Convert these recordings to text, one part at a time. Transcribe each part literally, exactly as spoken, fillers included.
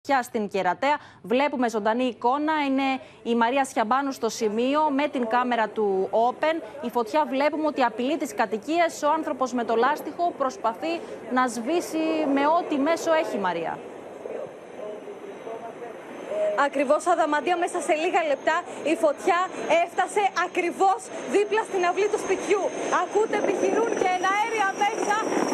φωτιά στην Κερατέα. Βλέπουμε ζωντανή εικόνα. Είναι η Μαρία Σιαμπάνου στο σημείο με την κάμερα του Open. Η φωτιά βλέπουμε ότι απειλεί τις κατοικίες. Ο άνθρωπος με το λάστιχο προσπαθεί να σβήσει με ό,τι μέσο έχει, Μαρία. Ακριβώς, Αδαμαντία, μέσα σε λίγα λεπτά η φωτιά έφτασε ακριβώς δίπλα στην αυλή του σπιτιού. Ακούτε, επιχειρούν και εναέρια μέσα.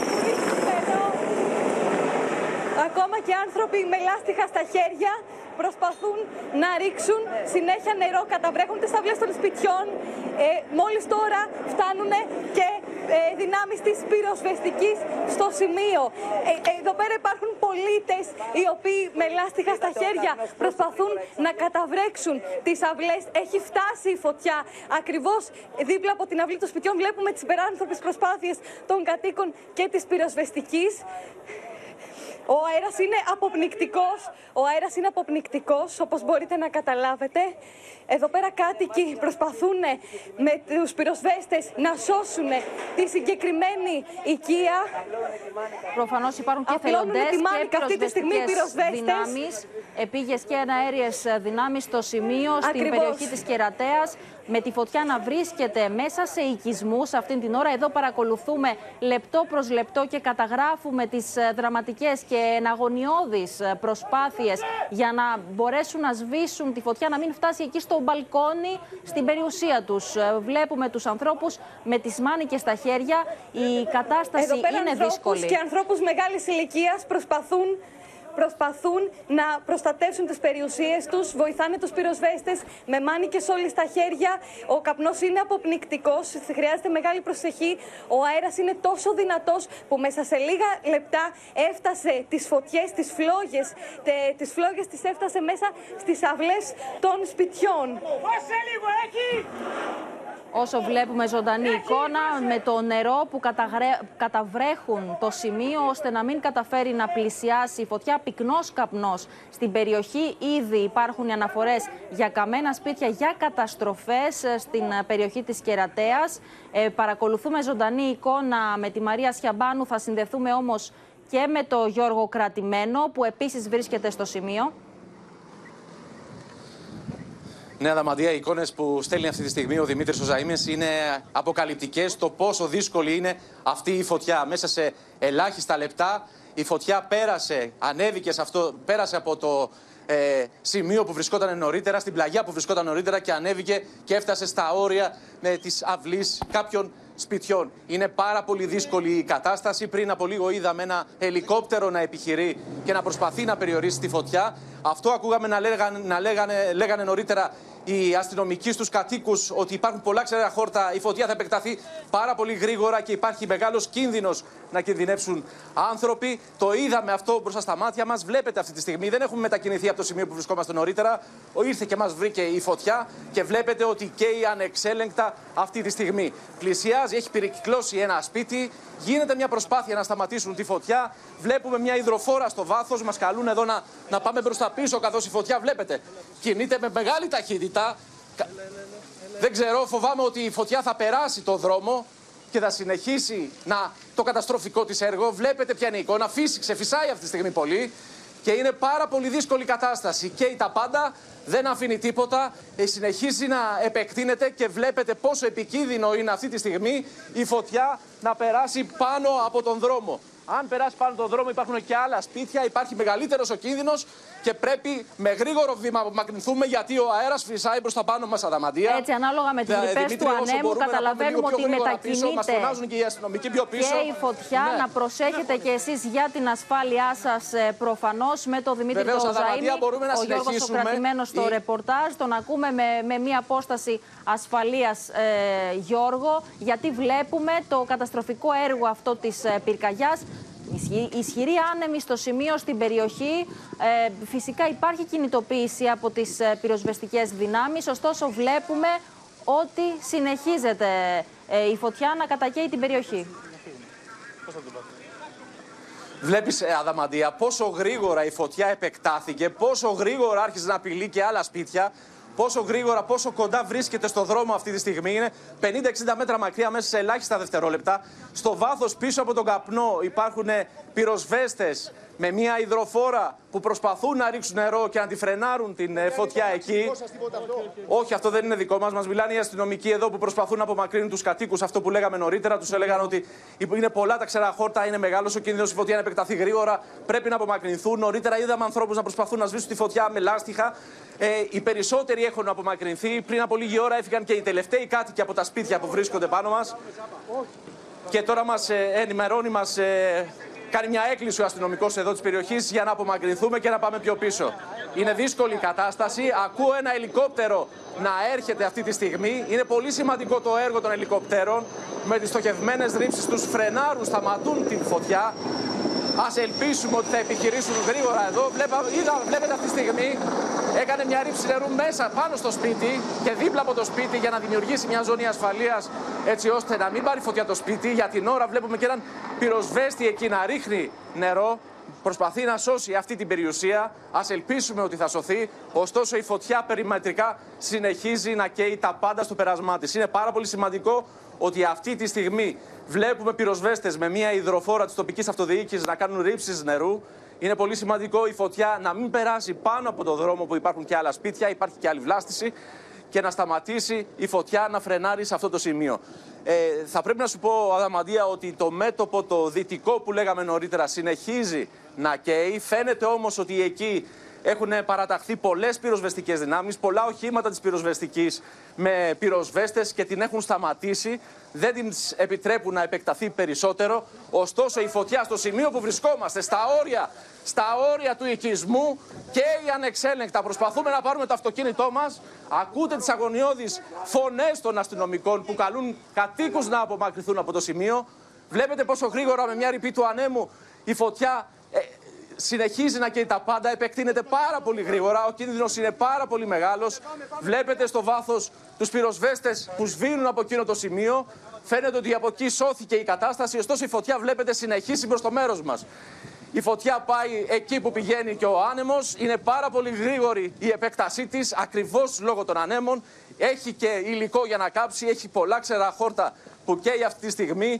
Ακόμα και άνθρωποι με λάστιχα στα χέρια προσπαθούν να ρίξουν συνέχεια νερό, καταβρέχουν τις αυλές των σπιτιών. Ε, μόλις τώρα φτάνουν και ε, δυνάμεις της πυροσβεστικής στο σημείο. Ε, εδώ πέρα υπάρχουν πολίτες οι οποίοι με λάστιχα στα χέρια προσπαθούν να καταβρέξουν τις αυλές. Έχει φτάσει η φωτιά ακριβώς δίπλα από την αυλή των σπιτιών. Βλέπουμε τις υπεράνθρωπες προσπάθειες των κατοίκων και της πυροσβεστικής. Ο αέρας είναι αποπνικτικός, ο αέρας είναι αποπνικτικός, όπως μπορείτε να καταλάβετε. Εδώ πέρα κάτοικοι προσπαθούν με τους πυροσβέστες να σώσουν τη συγκεκριμένη οικία. Προφανώς υπάρχουν και θελοντές και πυροσβεστικές δυνάμεις, επίγειες και εναέριες δυνάμεις στο σημείο, στην Ακριβώς. περιοχή της Κερατέας, με τη φωτιά να βρίσκεται μέσα σε οικισμούς αυτήν την ώρα. Εδώ παρακολουθούμε λεπτό προς λεπτό και καταγράφουμε τις δραματικές και εναγωνιώδεις προσπάθειες για να μπορέσουν να σβήσουν τη φωτιά, να μην φτάσει εκεί στο μπαλκόνι στην περιουσία τους. Βλέπουμε τους ανθρώπους με τις μάνικες στα χέρια. Η κατάσταση Εδώ πέρα είναι ανθρώπους δύσκολη. Και ανθρώπους μεγάλης ηλικίας προσπαθούν Προσπαθούν να προστατεύσουν τις περιουσίες τους, βοηθάνε τους πυροσβέστες με μάνικες όλοι στα χέρια. Ο καπνός είναι αποπνικτικός, χρειάζεται μεγάλη προσοχή. Ο αέρας είναι τόσο δυνατός που μέσα σε λίγα λεπτά έφτασε τις φωτιές, τις φλόγες, τε, τις φλόγες τις έφτασε μέσα στις αυλές των σπιτιών. Όσο βλέπουμε ζωντανή εικόνα με το νερό που καταγρέ... καταβρέχουν το σημείο ώστε να μην καταφέρει να πλησιάσει η φωτιά. Πυκνός καπνός στην περιοχή. Ήδη υπάρχουν οι αναφορές για καμένα σπίτια, για καταστροφές στην περιοχή της Κερατέας. Ε, παρακολουθούμε ζωντανή εικόνα με τη Μαρία Σιαμπάνου. Θα συνδεθούμε όμως και με το Γιώργο Κρατημένο που επίσης βρίσκεται στο σημείο. Ναι, Αδαμαντία, οι εικόνες που στέλνει αυτή τη στιγμή ο Δημήτρης ο Ζαΐμης είναι αποκαλυπτικές. Το πόσο δύσκολη είναι αυτή η φωτιά. Μέσα σε ελάχιστα λεπτά η φωτιά πέρασε, ανέβηκε σε αυτό, πέρασε από το ε, σημείο που βρισκόταν νωρίτερα, στην πλαγιά που βρισκόταν νωρίτερα και ανέβηκε και έφτασε στα όρια με της αυλής κάποιων σπιτιών. Είναι πάρα πολύ δύσκολη η κατάσταση. Πριν από λίγο είδαμε ένα ελικόπτερο να επιχειρεί και να προσπαθεί να περιορίσει τη φωτιά. Αυτό ακούγαμε να λέγανε, να λέγανε, λέγανε νωρίτερα οι αστυνομικοί στους κατοίκους, ότι υπάρχουν πολλά ξερά χόρτα, η φωτιά θα επεκταθεί πάρα πολύ γρήγορα και υπάρχει μεγάλος κίνδυνος να κινδυνεύσουν άνθρωποι. Το είδαμε αυτό μπροστά στα μάτια μας. Βλέπετε αυτή τη στιγμή, δεν έχουμε μετακινηθεί από το σημείο που βρισκόμαστε νωρίτερα. Ήρθε και μας βρήκε η φωτιά και βλέπετε ότι καίει ανεξέλεγκτα αυτή τη στιγμή. Πλησιάζει, έχει περικυκλώσει ένα σπίτι. Γίνεται μια προσπάθεια να σταματήσουν τη φωτιά. Βλέπουμε μια υδροφόρα στο βάθος. Μας καλούν εδώ να, να πάμε προς τα πίσω, καθώς η φωτιά, βλέπετε, κινείται με μεγάλη ταχύτητα. Δεν ξέρω, φοβάμαι ότι η φωτιά θα περάσει το δρόμο και θα συνεχίσει να, το καταστροφικό της έργο. Βλέπετε ποια είναι η εικόνα. Φύσηξε, φυσάει αυτή τη στιγμή πολύ. Και είναι πάρα πολύ δύσκολη κατάσταση. Καίει τα πάντα, δεν αφήνει τίποτα, συνεχίζει να επεκτείνεται και βλέπετε πόσο επικίνδυνο είναι αυτή τη στιγμή η φωτιά να περάσει πάνω από τον δρόμο. Αν περάσει πάνω τον δρόμο υπάρχουν και άλλα σπίτια, υπάρχει μεγαλύτερος ο κίνδυνος και πρέπει με γρήγορο βήμα να απομακρυνθούμε, γιατί ο αέρας φυσάει προς τα πάνω μας, Αδαμαντία. Έτσι, ανάλογα με τις ρηπές του ανέμου, καταλαβαίνουμε ότι μετακινείται μας φωνάζουν και οι αστυνομικοί πιο πίσω. Και η φωτιά. Ναι. Να προσέχετε και εσείς για την ασφάλειά σας, προφανώς, με το Δημήτρη το Ζαΐμη. Ο Γιώργος ο Κρατημένος στο η... ρεπορτάζ. Τον ακούμε με, με μία απόσταση ασφαλείας, ε, Γιώργο, γιατί βλέπουμε το καταστροφικό έργο αυτό της ε, πυρκαγιάς. Ισχυρή άνεμη στο σημείο, στην περιοχή. Ε, φυσικά υπάρχει κινητοποίηση από τις ε, πυροσβεστικές δυνάμεις, ωστόσο βλέπουμε ότι συνεχίζεται ε, η φωτιά να κατακαίει την περιοχή. Βλέπεις, ε, Αδαμαντία, πόσο γρήγορα η φωτιά επεκτάθηκε, πόσο γρήγορα άρχισε να απειλεί και άλλα σπίτια. Πόσο γρήγορα, πόσο κοντά βρίσκεται στο δρόμο αυτή τη στιγμή. Είναι πενήντα εξήντα μέτρα μακριά μέσα σε ελάχιστα δευτερόλεπτα. Στο βάθος πίσω από τον καπνό υπάρχουν πυροσβέστες με μια υδροφόρα που προσπαθούν να ρίξουν νερό και να τη φρενάρουν την ε, φωτιά εκεί. Όχι, αυτό δεν είναι δικό μας. Μας μιλάνε οι αστυνομικοί εδώ που προσπαθούν να απομακρύνουν τους κατοίκους. Αυτό που λέγαμε νωρίτερα. Τους έλεγαν ότι είναι πολλά τα ξερά χόρτα, είναι μεγάλος ο κίνδυνος η φωτιά να επεκταθεί γρήγορα. Πρέπει να απομακρυνθούν. Νωρίτερα είδαμε ανθρώπους να προσπαθούν να σβήσουν τη φωτιά με λάστιχα. Ε, οι περισσότεροι έχουν απομακρυνθεί. Πριν από λίγη ώρα έφυγαν και οι τελευταίοι κάτοικοι από τα σπίτια που βρίσκονται πάνω μας. Και τώρα μας ε, ενημερώνει, μας ε, κάνει μια έκκληση ο αστυνομικός εδώ της περιοχής για να απομακρυνθούμε και να πάμε πιο πίσω. Είναι δύσκολη η κατάσταση. Ακούω ένα ελικόπτερο να έρχεται αυτή τη στιγμή. Είναι πολύ σημαντικό το έργο των ελικοπτέρων. Με τις στοχευμένες ρήψεις τους φρενάρουν, σταματούν την φωτιά. Ας ελπίσουμε ότι θα επιχειρήσουν γρήγορα εδώ. Βλέπα, είδα, βλέπετε αυτή τη στιγμή έκανε μια ρήψη νερού μέσα πάνω στο σπίτι και δίπλα από το σπίτι για να δημιουργήσει μια ζώνη ασφαλείας έτσι ώστε να μην πάρει φωτιά το σπίτι. Για την ώρα βλέπουμε και έναν πυροσβέστη εκεί να ρίχνει νερό. Προσπαθεί να σώσει αυτή την περιουσία. Ας ελπίσουμε ότι θα σωθεί. Ωστόσο η φωτιά περιμετρικά συνεχίζει να καίει τα πάντα στο πέρασμά της. Είναι πάρα πολύ σημαντικό ότι αυτή τη στιγμή βλέπουμε πυροσβέστες με μια υδροφόρα της τοπικής αυτοδιοίκησης να κάνουν ρήψεις νερού. Είναι πολύ σημαντικό η φωτιά να μην περάσει πάνω από το δρόμο που υπάρχουν και άλλα σπίτια, υπάρχει και άλλη βλάστηση, και να σταματήσει η φωτιά να φρενάρει σε αυτό το σημείο. Ε, θα πρέπει να σου πω, Αδαμαντία, ότι το μέτωπο το δυτικό που λέγαμε νωρίτερα συνεχίζει να καίει. Φαίνεται όμως ότι εκεί έχουν παραταχθεί πολλές πυροσβεστικές δυνάμεις, πολλά οχήματα της πυροσβεστικής με πυροσβέστες και την έχουν σταματήσει. Δεν την επιτρέπουν να επεκταθεί περισσότερο. Ωστόσο, η φωτιά στο σημείο που βρισκόμαστε, στα όρια, στα όρια του οικισμού και οι ανεξέλεγκτα. Προσπαθούμε να πάρουμε το αυτοκίνητό μας. Ακούτε τις αγωνιώδεις φωνές των αστυνομικών που καλούν κατοίκους να απομακρυνθούν από το σημείο. Βλέπετε πόσο γρήγορα με μια ρηπή του ανέμου η φωτιά ε, συνεχίζει να καίει τα πάντα, επεκτείνεται πάρα πολύ γρήγορα, ο κίνδυνος είναι πάρα πολύ μεγάλος. Βλέπετε στο βάθος τους πυροσβέστες που σβήνουν από εκείνο το σημείο. Φαίνεται ότι από εκεί σώθηκε η κατάσταση, ωστόσο η φωτιά, βλέπετε, συνεχίσει προς το μέρος μας. Η φωτιά πάει εκεί που πηγαίνει και ο άνεμος. Είναι πάρα πολύ γρήγορη η επέκτασή της, ακριβώς λόγω των ανέμων. Έχει και υλικό για να κάψει, έχει πολλά ξερά χόρτα που καίει αυτή τη στιγμή.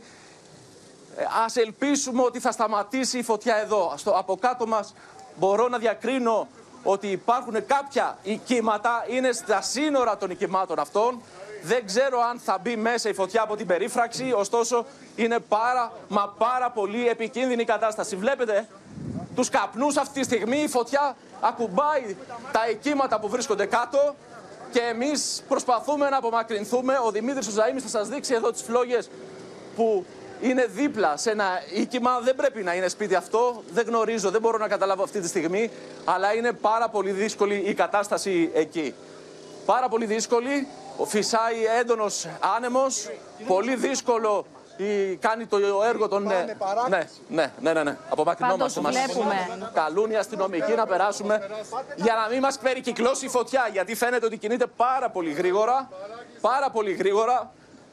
Ας ελπίσουμε ότι θα σταματήσει η φωτιά εδώ. Στο, από κάτω μας μπορώ να διακρίνω ότι υπάρχουν κάποια οικήματα, είναι στα σύνορα των οικημάτων αυτών. Δεν ξέρω αν θα μπει μέσα η φωτιά από την περίφραξη, ωστόσο είναι πάρα μα πάρα πολύ επικίνδυνη η κατάσταση. Βλέπετε τους καπνούς αυτή τη στιγμή, η φωτιά ακουμπάει τα οικήματα που βρίσκονται κάτω και εμείς προσπαθούμε να απομακρυνθούμε. Ο Δημήτρης ο Ζαΐμης θα σας δείξει εδώ τις φλόγες που είναι δίπλα σε ένα οίκημα. Δεν πρέπει να είναι σπίτι αυτό, δεν γνωρίζω, δεν μπορώ να καταλάβω αυτή τη στιγμή, αλλά είναι πάρα πολύ δύσκολη η κατάσταση εκεί. Πάρα πολύ δύσκολη, φυσάει έντονος άνεμος, πολύ δύσκολο η, κάνει το έργο των... Ναι, ναι, ναι, ναι, ναι. Απομακρυνόμαστε, μας καλούν οι αστυνομικοί να περάσουμε για να μην μας περικυκλώσει η φωτιά, γιατί φαίνεται ότι κινείται πάρα πολύ γρήγορα, πάρα πολύ γρήγορα.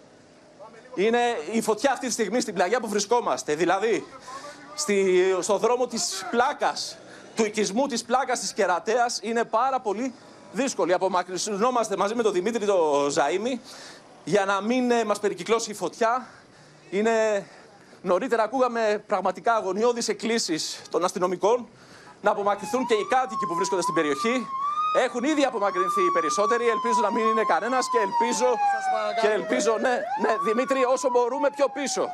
Είναι η φωτιά αυτή τη στιγμή στην πλαγιά που βρισκόμαστε, δηλαδή στη, στο δρόμο της Πλάκας, του οικισμού της Πλάκας της Κερατέας, είναι πάρα πολύ δύσκολη. Απομακρυνόμαστε μαζί με τον Δημήτρη το Ζαΐμη για να μην μας περικυκλώσει η φωτιά. Είναι... Νωρίτερα ακούγαμε πραγματικά αγωνιώδεις εκκλήσεις των αστυνομικών να απομακρυνθούν και οι κάτοικοι που βρίσκονται στην περιοχή. Έχουν ήδη απομακρυνθεί οι περισσότεροι, ελπίζω να μην είναι κανένας και ελπίζω, και ελπίζω, ναι, ναι, Δημήτρη, όσο μπορούμε πιο πίσω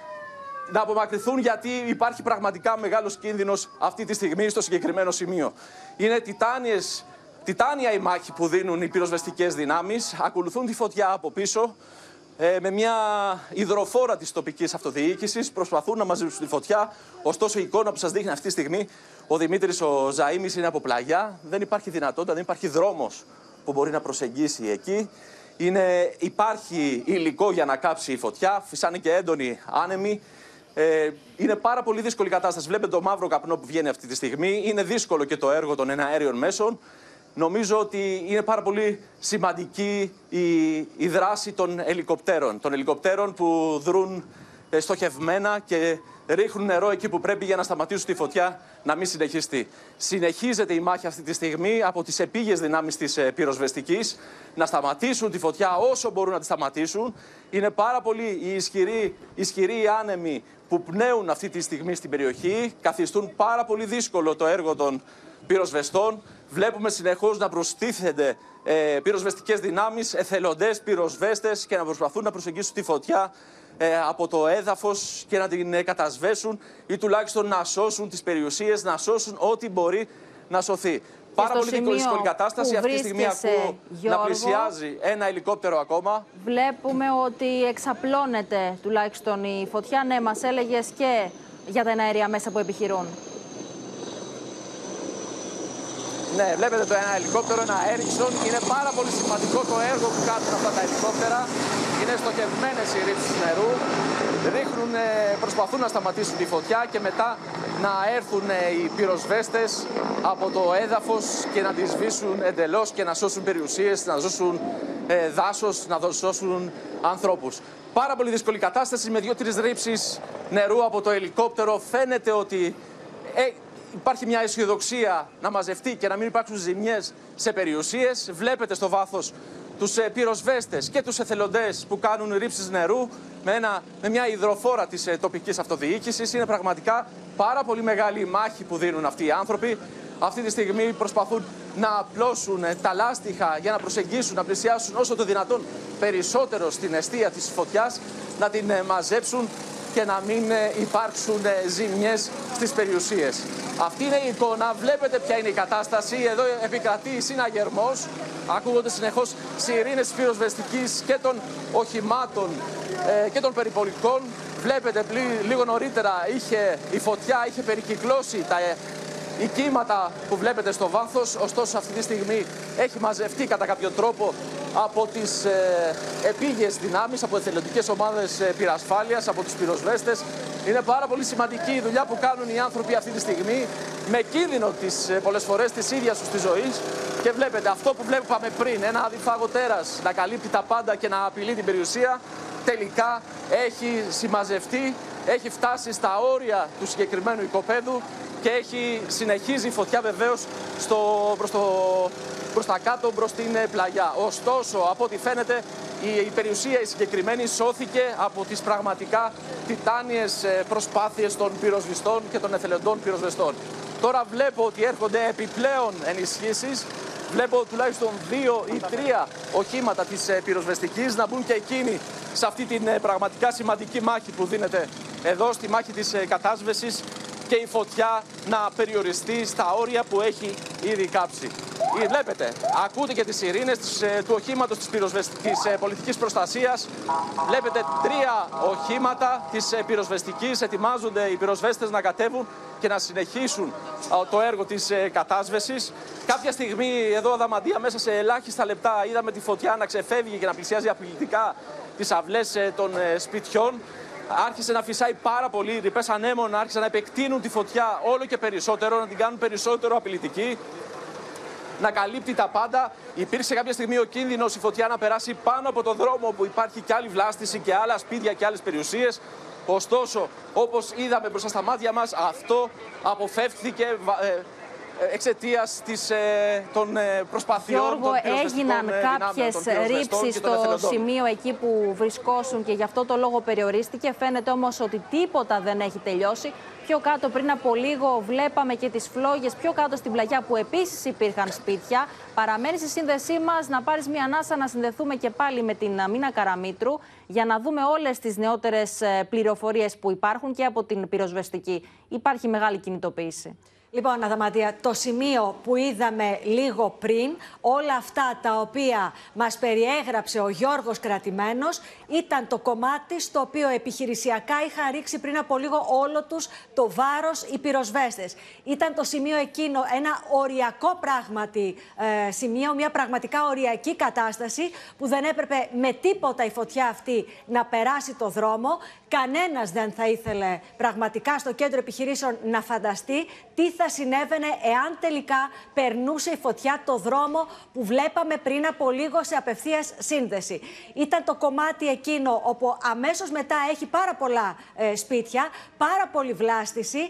να απομακρυνθούν, γιατί υπάρχει πραγματικά μεγάλος κίνδυνος αυτή τη στιγμή στο συγκεκριμένο σημείο. Είναι τιτάνιες, τιτάνια η μάχη που δίνουν οι πυροσβεστικές δυνάμεις, ακολουθούν τη φωτιά από πίσω, ε, με μια υδροφόρα της τοπικής αυτοδιοίκησης, προσπαθούν να μαζέψουν τη φωτιά, ωστόσο η εικόνα που σας δείχνει αυτή τη στιγμή ο Δημήτρης ο Ζαΐμης είναι από πλαγιά, δεν υπάρχει δυνατότητα, δεν υπάρχει δρόμος που μπορεί να προσεγγίσει εκεί. Είναι, υπάρχει υλικό για να κάψει η φωτιά, φυσάνε και έντονοι άνεμοι. Ε, είναι πάρα πολύ δύσκολη η κατάσταση. Βλέπετε το μαύρο καπνό που βγαίνει αυτή τη στιγμή. Είναι δύσκολο και το έργο των εναέριων μέσων. Νομίζω ότι είναι πάρα πολύ σημαντική η, η δράση των ελικοπτέρων. Των ελικοπτέρων που δρούν στοχευμένα και ρίχνουν νερό εκεί που πρέπει για να σταματήσουν τη φωτιά να μην συνεχιστεί. Συνεχίζεται η μάχη αυτή τη στιγμή από τις επίγειες δυνάμεις της πυροσβεστικής να σταματήσουν τη φωτιά όσο μπορούν να τη σταματήσουν. Είναι πάρα πολύ οι ισχυροί, ισχυροί άνεμοι που πνέουν αυτή τη στιγμή στην περιοχή, καθιστούν πάρα πολύ δύσκολο το έργο των πυροσβεστών. Βλέπουμε συνεχώς να προστίθενται ε, πυροσβεστικές δυνάμεις, εθελοντές, πυροσβέστες και να προσπαθούν να προσεγγίσουν τη φωτιά ε, από το έδαφος και να την ε, κατασβέσουν ή τουλάχιστον να σώσουν τις περιουσίες, να σώσουν ό,τι μπορεί να σωθεί. Πάρα πολύ δύσκολη κατάσταση. Αυτή τη στιγμή ακούω να πλησιάζει ένα ελικόπτερο ακόμα. Βλέπουμε ότι εξαπλώνεται τουλάχιστον η φωτιά. Ναι, μας έλεγες και για τα εναέρια μέσα που επιχειρούν. Ναι, βλέπετε το ένα ελικόπτερο, ένα Ericsson. Είναι πάρα πολύ σημαντικό το έργο που κάνουν αυτά τα ελικόπτερα. Είναι στοχευμένες οι ρήψεις νερού. Ρίχνουν, προσπαθούν να σταματήσουν τη φωτιά και μετά να έρθουν οι πυροσβέστες από το έδαφος και να τη σβήσουν εντελώς και να σώσουν περιουσίες, να σώσουν ε, δάσος, να σώσουν ανθρώπους. Πάρα πολύ δύσκολη κατάσταση με δύο-τρεις ρήψεις νερού από το ελικόπτερο. Φαίνεται ότι ε, υπάρχει μια αισιοδοξία να μαζευτεί και να μην υπάρξουν ζημιές σε περιουσίες. Βλέπετε στο βάθος τους ε, πυροσβέστες και τους εθελοντές που κάνουν ρήψεις νερού με, ένα, με μια υδροφόρα της ε, τοπικής αυτοδιοίκησης. Είναι πραγματικά πάρα πολύ μεγάλη η μάχη που δίνουν αυτοί οι άνθρωποι. Αυτή τη στιγμή προσπαθούν να απλώσουν ε, τα λάστιχα για να προσεγγίσουν, να πλησιάσουν όσο το δυνατόν περισσότερο στην αιστεία της φωτιάς, να την ε, μαζέψουν και να μην ε, υπάρξουν ε, ζημιές στις περιουσίες. Αυτή είναι η εικόνα, βλέπετε ποια είναι η κατάσταση. Εδώ επικρατεί συναγερμός. Ακούγονται συνεχώς σιρήνες της πυροσβεστικής και των οχημάτων ε, και των περιπολικών. Βλέπετε λίγο νωρίτερα είχε, η φωτιά είχε περικυκλώσει τα ε, οι κύματα που βλέπετε στο βάθος. Ωστόσο αυτή τη στιγμή έχει μαζευτεί κατά κάποιο τρόπο από τις ε, επίγειες δυνάμεις, από εθελοντικές ομάδες ε, πυρασφάλειας, από τους πυροσβέστες. Είναι πάρα πολύ σημαντική η δουλειά που κάνουν οι άνθρωποι αυτή τη στιγμή, με κίνδυνο τις, ε, πολλές φορές της ίδιας τους της ζωής. Και βλέπετε αυτό που βλέπαμε πριν, ένα αδιφάγο τέρας να καλύπτει τα πάντα και να απειλεί την περιουσία, τελικά έχει συμμαζευτεί, έχει φτάσει στα όρια του συγκεκριμένου οικοπαίδου και έχει συνεχίζει η φωτιά βεβαίως στο, προς, το, προς τα κάτω, προς την πλαγιά. Ωστόσο, από ό,τι φαίνεται, η, η περιουσία η συγκεκριμένη σώθηκε από τις πραγματικά τιτάνιες προσπάθειες των πυροσβεστών και των εθελοντών πυροσβεστών. Τώρα βλέπω ότι έρχονται επιπλέον ενισχύσεις. Βλέπω τουλάχιστον δύο ή τρία οχήματα της πυροσβεστικής να μπουν και εκείνοι σε αυτή την πραγματικά σημαντική μάχη που δίνεται εδώ, στη μάχη της κατάσβεσης, και η φωτιά να περιοριστεί στα όρια που έχει ήδη κάψει. Βλέπετε, ακούτε και τις σιρήνες του οχήματος της, της πολιτικής προστασίας. Βλέπετε τρία οχήματα της πυροσβεστικής. Ετοιμάζονται οι πυροσβέστες να κατέβουν και να συνεχίσουν το έργο της κατάσβεσης. Κάποια στιγμή εδώ αδαμαντία, μέσα σε ελάχιστα λεπτά, είδαμε τη φωτιά να ξεφεύγει και να πλησιάζει απειλητικά τις αυλές των σπιτιών. Άρχισε να φυσάει πάρα πολύ, οι ρηπές ανέμων άρχισαν να επεκτείνουν τη φωτιά όλο και περισσότερο, να την κάνουν περισσότερο απειλητική, να καλύπτει τα πάντα. Υπήρξε κάποια στιγμή ο κίνδυνος η φωτιά να περάσει πάνω από το δρόμο που υπάρχει και άλλη βλάστηση και άλλα σπίτια και άλλες περιουσίες. Ωστόσο, όπως είδαμε μπροστά στα μάτια μας, αυτό αποφεύθηκε εξαιτίας ε, των ε, προσπαθειών. Γιώργο, των έγιναν κάποιες ρήψεις στο σημείο εκεί που βρισκόσουν και γι' αυτό το λόγο περιορίστηκε. Φαίνεται όμως ότι τίποτα δεν έχει τελειώσει. Πιο κάτω, πριν από λίγο, βλέπαμε και τις φλόγες πιο κάτω στην πλαγιά που επίσης υπήρχαν σπίτια. Παραμένει στη σύνδεσή μας να πάρεις μια ανάσα, να συνδεθούμε και πάλι με την Μίνα Καραμήτρου για να δούμε όλες τις νεότερες πληροφορίες που υπάρχουν και από την πυροσβεστική. Υπάρχει μεγάλη κινητοποίηση. Λοιπόν, Αδαμαντία, το σημείο που είδαμε λίγο πριν, όλα αυτά τα οποία μας περιέγραψε ο Γιώργος Κρατημένος, ήταν το κομμάτι στο οποίο επιχειρησιακά είχαν ρίξει πριν από λίγο όλο τους το βάρος οι πυροσβέστες. Ήταν το σημείο εκείνο, ένα οριακό πράγματι ε, σημείο, μια πραγματικά οριακή κατάσταση που δεν έπρεπε με τίποτα η φωτιά αυτή να περάσει το δρόμο. Κανένας δεν θα ήθελε πραγματικά στο κέντρο επιχειρήσεων να φανταστεί τι θα συνέβαινε εάν τελικά περνούσε η φωτιά το δρόμο που βλέπαμε πριν από λίγο σε απευθείας σύνδεση. Ήταν το κομμάτι εκείνο όπου αμέσως μετά έχει πάρα πολλά ε, σπίτια, πάρα πολύ βλάστηση.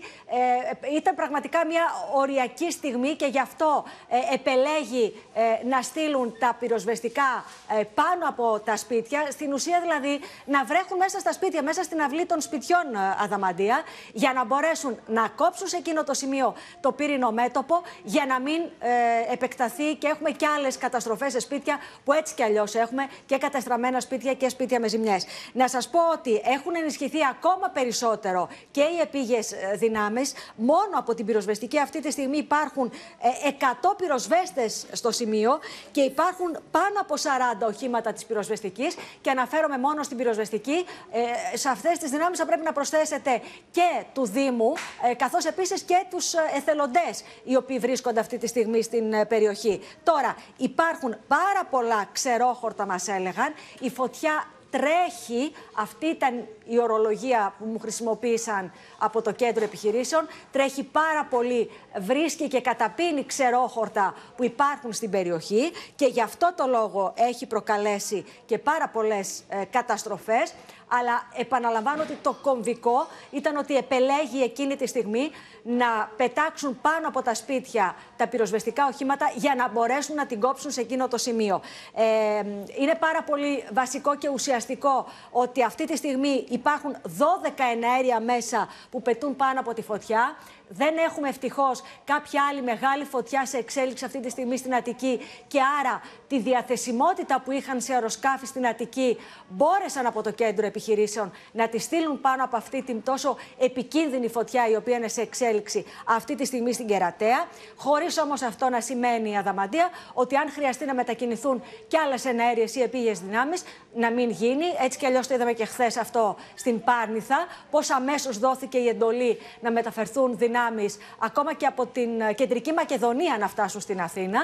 Ε, ήταν πραγματικά μια οριακή στιγμή και γι' αυτό ε, επελέγει ε, να στείλουν τα πυροσβεστικά ε, πάνω από τα σπίτια. Στην ουσία δηλαδή να βρέχουν μέσα στα σπίτια, μέσα στην αυλή των σπιτιών, ε, Αδαμαντία, για να μπορέσουν να κόψουν σε εκείνο το σημείο το πύρινο μέτωπο, για να μην ε, επεκταθεί και έχουμε και άλλες καταστροφές σε σπίτια που έτσι κι αλλιώς έχουμε, και καταστραμμένα σπίτια και σπίτια με ζημιές. Να σας πω ότι έχουν ενισχυθεί ακόμα περισσότερο και οι επίγειες δυνάμεις. Μόνο από την πυροσβεστική αυτή τη στιγμή υπάρχουν εκατό πυροσβέστες στο σημείο και υπάρχουν πάνω από σαράντα οχήματα της πυροσβεστικής, και αναφέρομαι μόνο στην πυροσβεστική. Ε, σε αυτές τις δυνάμεις θα πρέπει να προσθέσετε και του Δήμου, ε, καθώς επίσης και τους εθελοντές οι οποίοι βρίσκονται αυτή τη στιγμή στην ε, περιοχή. Τώρα, υπάρχουν πάρα πολλά ξερόχορτα, μας έλεγαν. Η φωτιά τρέχει, αυτή ήταν η ορολογία που μου χρησιμοποίησαν από το κέντρο επιχειρήσεων, τρέχει πάρα πολύ, βρίσκει και καταπίνει ξερόχορτα που υπάρχουν στην περιοχή, και γι' αυτό το λόγο έχει προκαλέσει και πάρα πολλές ε, καταστροφές. Αλλά επαναλαμβάνω ότι το κομβικό ήταν ότι επελέγει εκείνη τη στιγμή να πετάξουν πάνω από τα σπίτια τα πυροσβεστικά οχήματα για να μπορέσουν να την κόψουν σε εκείνο το σημείο. Ε, είναι πάρα πολύ βασικό και ουσιαστικό ότι αυτή τη στιγμή υπάρχουν δώδεκα εναέρια μέσα που πετούν πάνω από τη φωτιά. Δεν έχουμε ευτυχώς κάποια άλλη μεγάλη φωτιά σε εξέλιξη αυτή τη στιγμή στην Αττική, και άρα τη διαθεσιμότητα που είχαν σε αεροσκάφη στην Αττική μπόρεσαν από το κέντρο επιχειρήσεων να τη στείλουν πάνω από αυτή την τόσο επικίνδυνη φωτιά η οποία είναι σε εξέλιξη αυτή τη στιγμή στην Κερατέα. Χωρίς όμως αυτό να σημαίνει, Αδαμαντία, ότι αν χρειαστεί να μετακινηθούν κι άλλες εναέριες ή επίγειες δυνάμεις, να μην γίνει. Έτσι κι αλλιώς το είδαμε και χθες αυτό στην Πάρνηθα, πώς αμέσως δόθηκε η εντολή να μεταφερθούν δυνάμεις ακόμα και από την Κεντρική Μακεδονία να φτάσουν στην Αθήνα.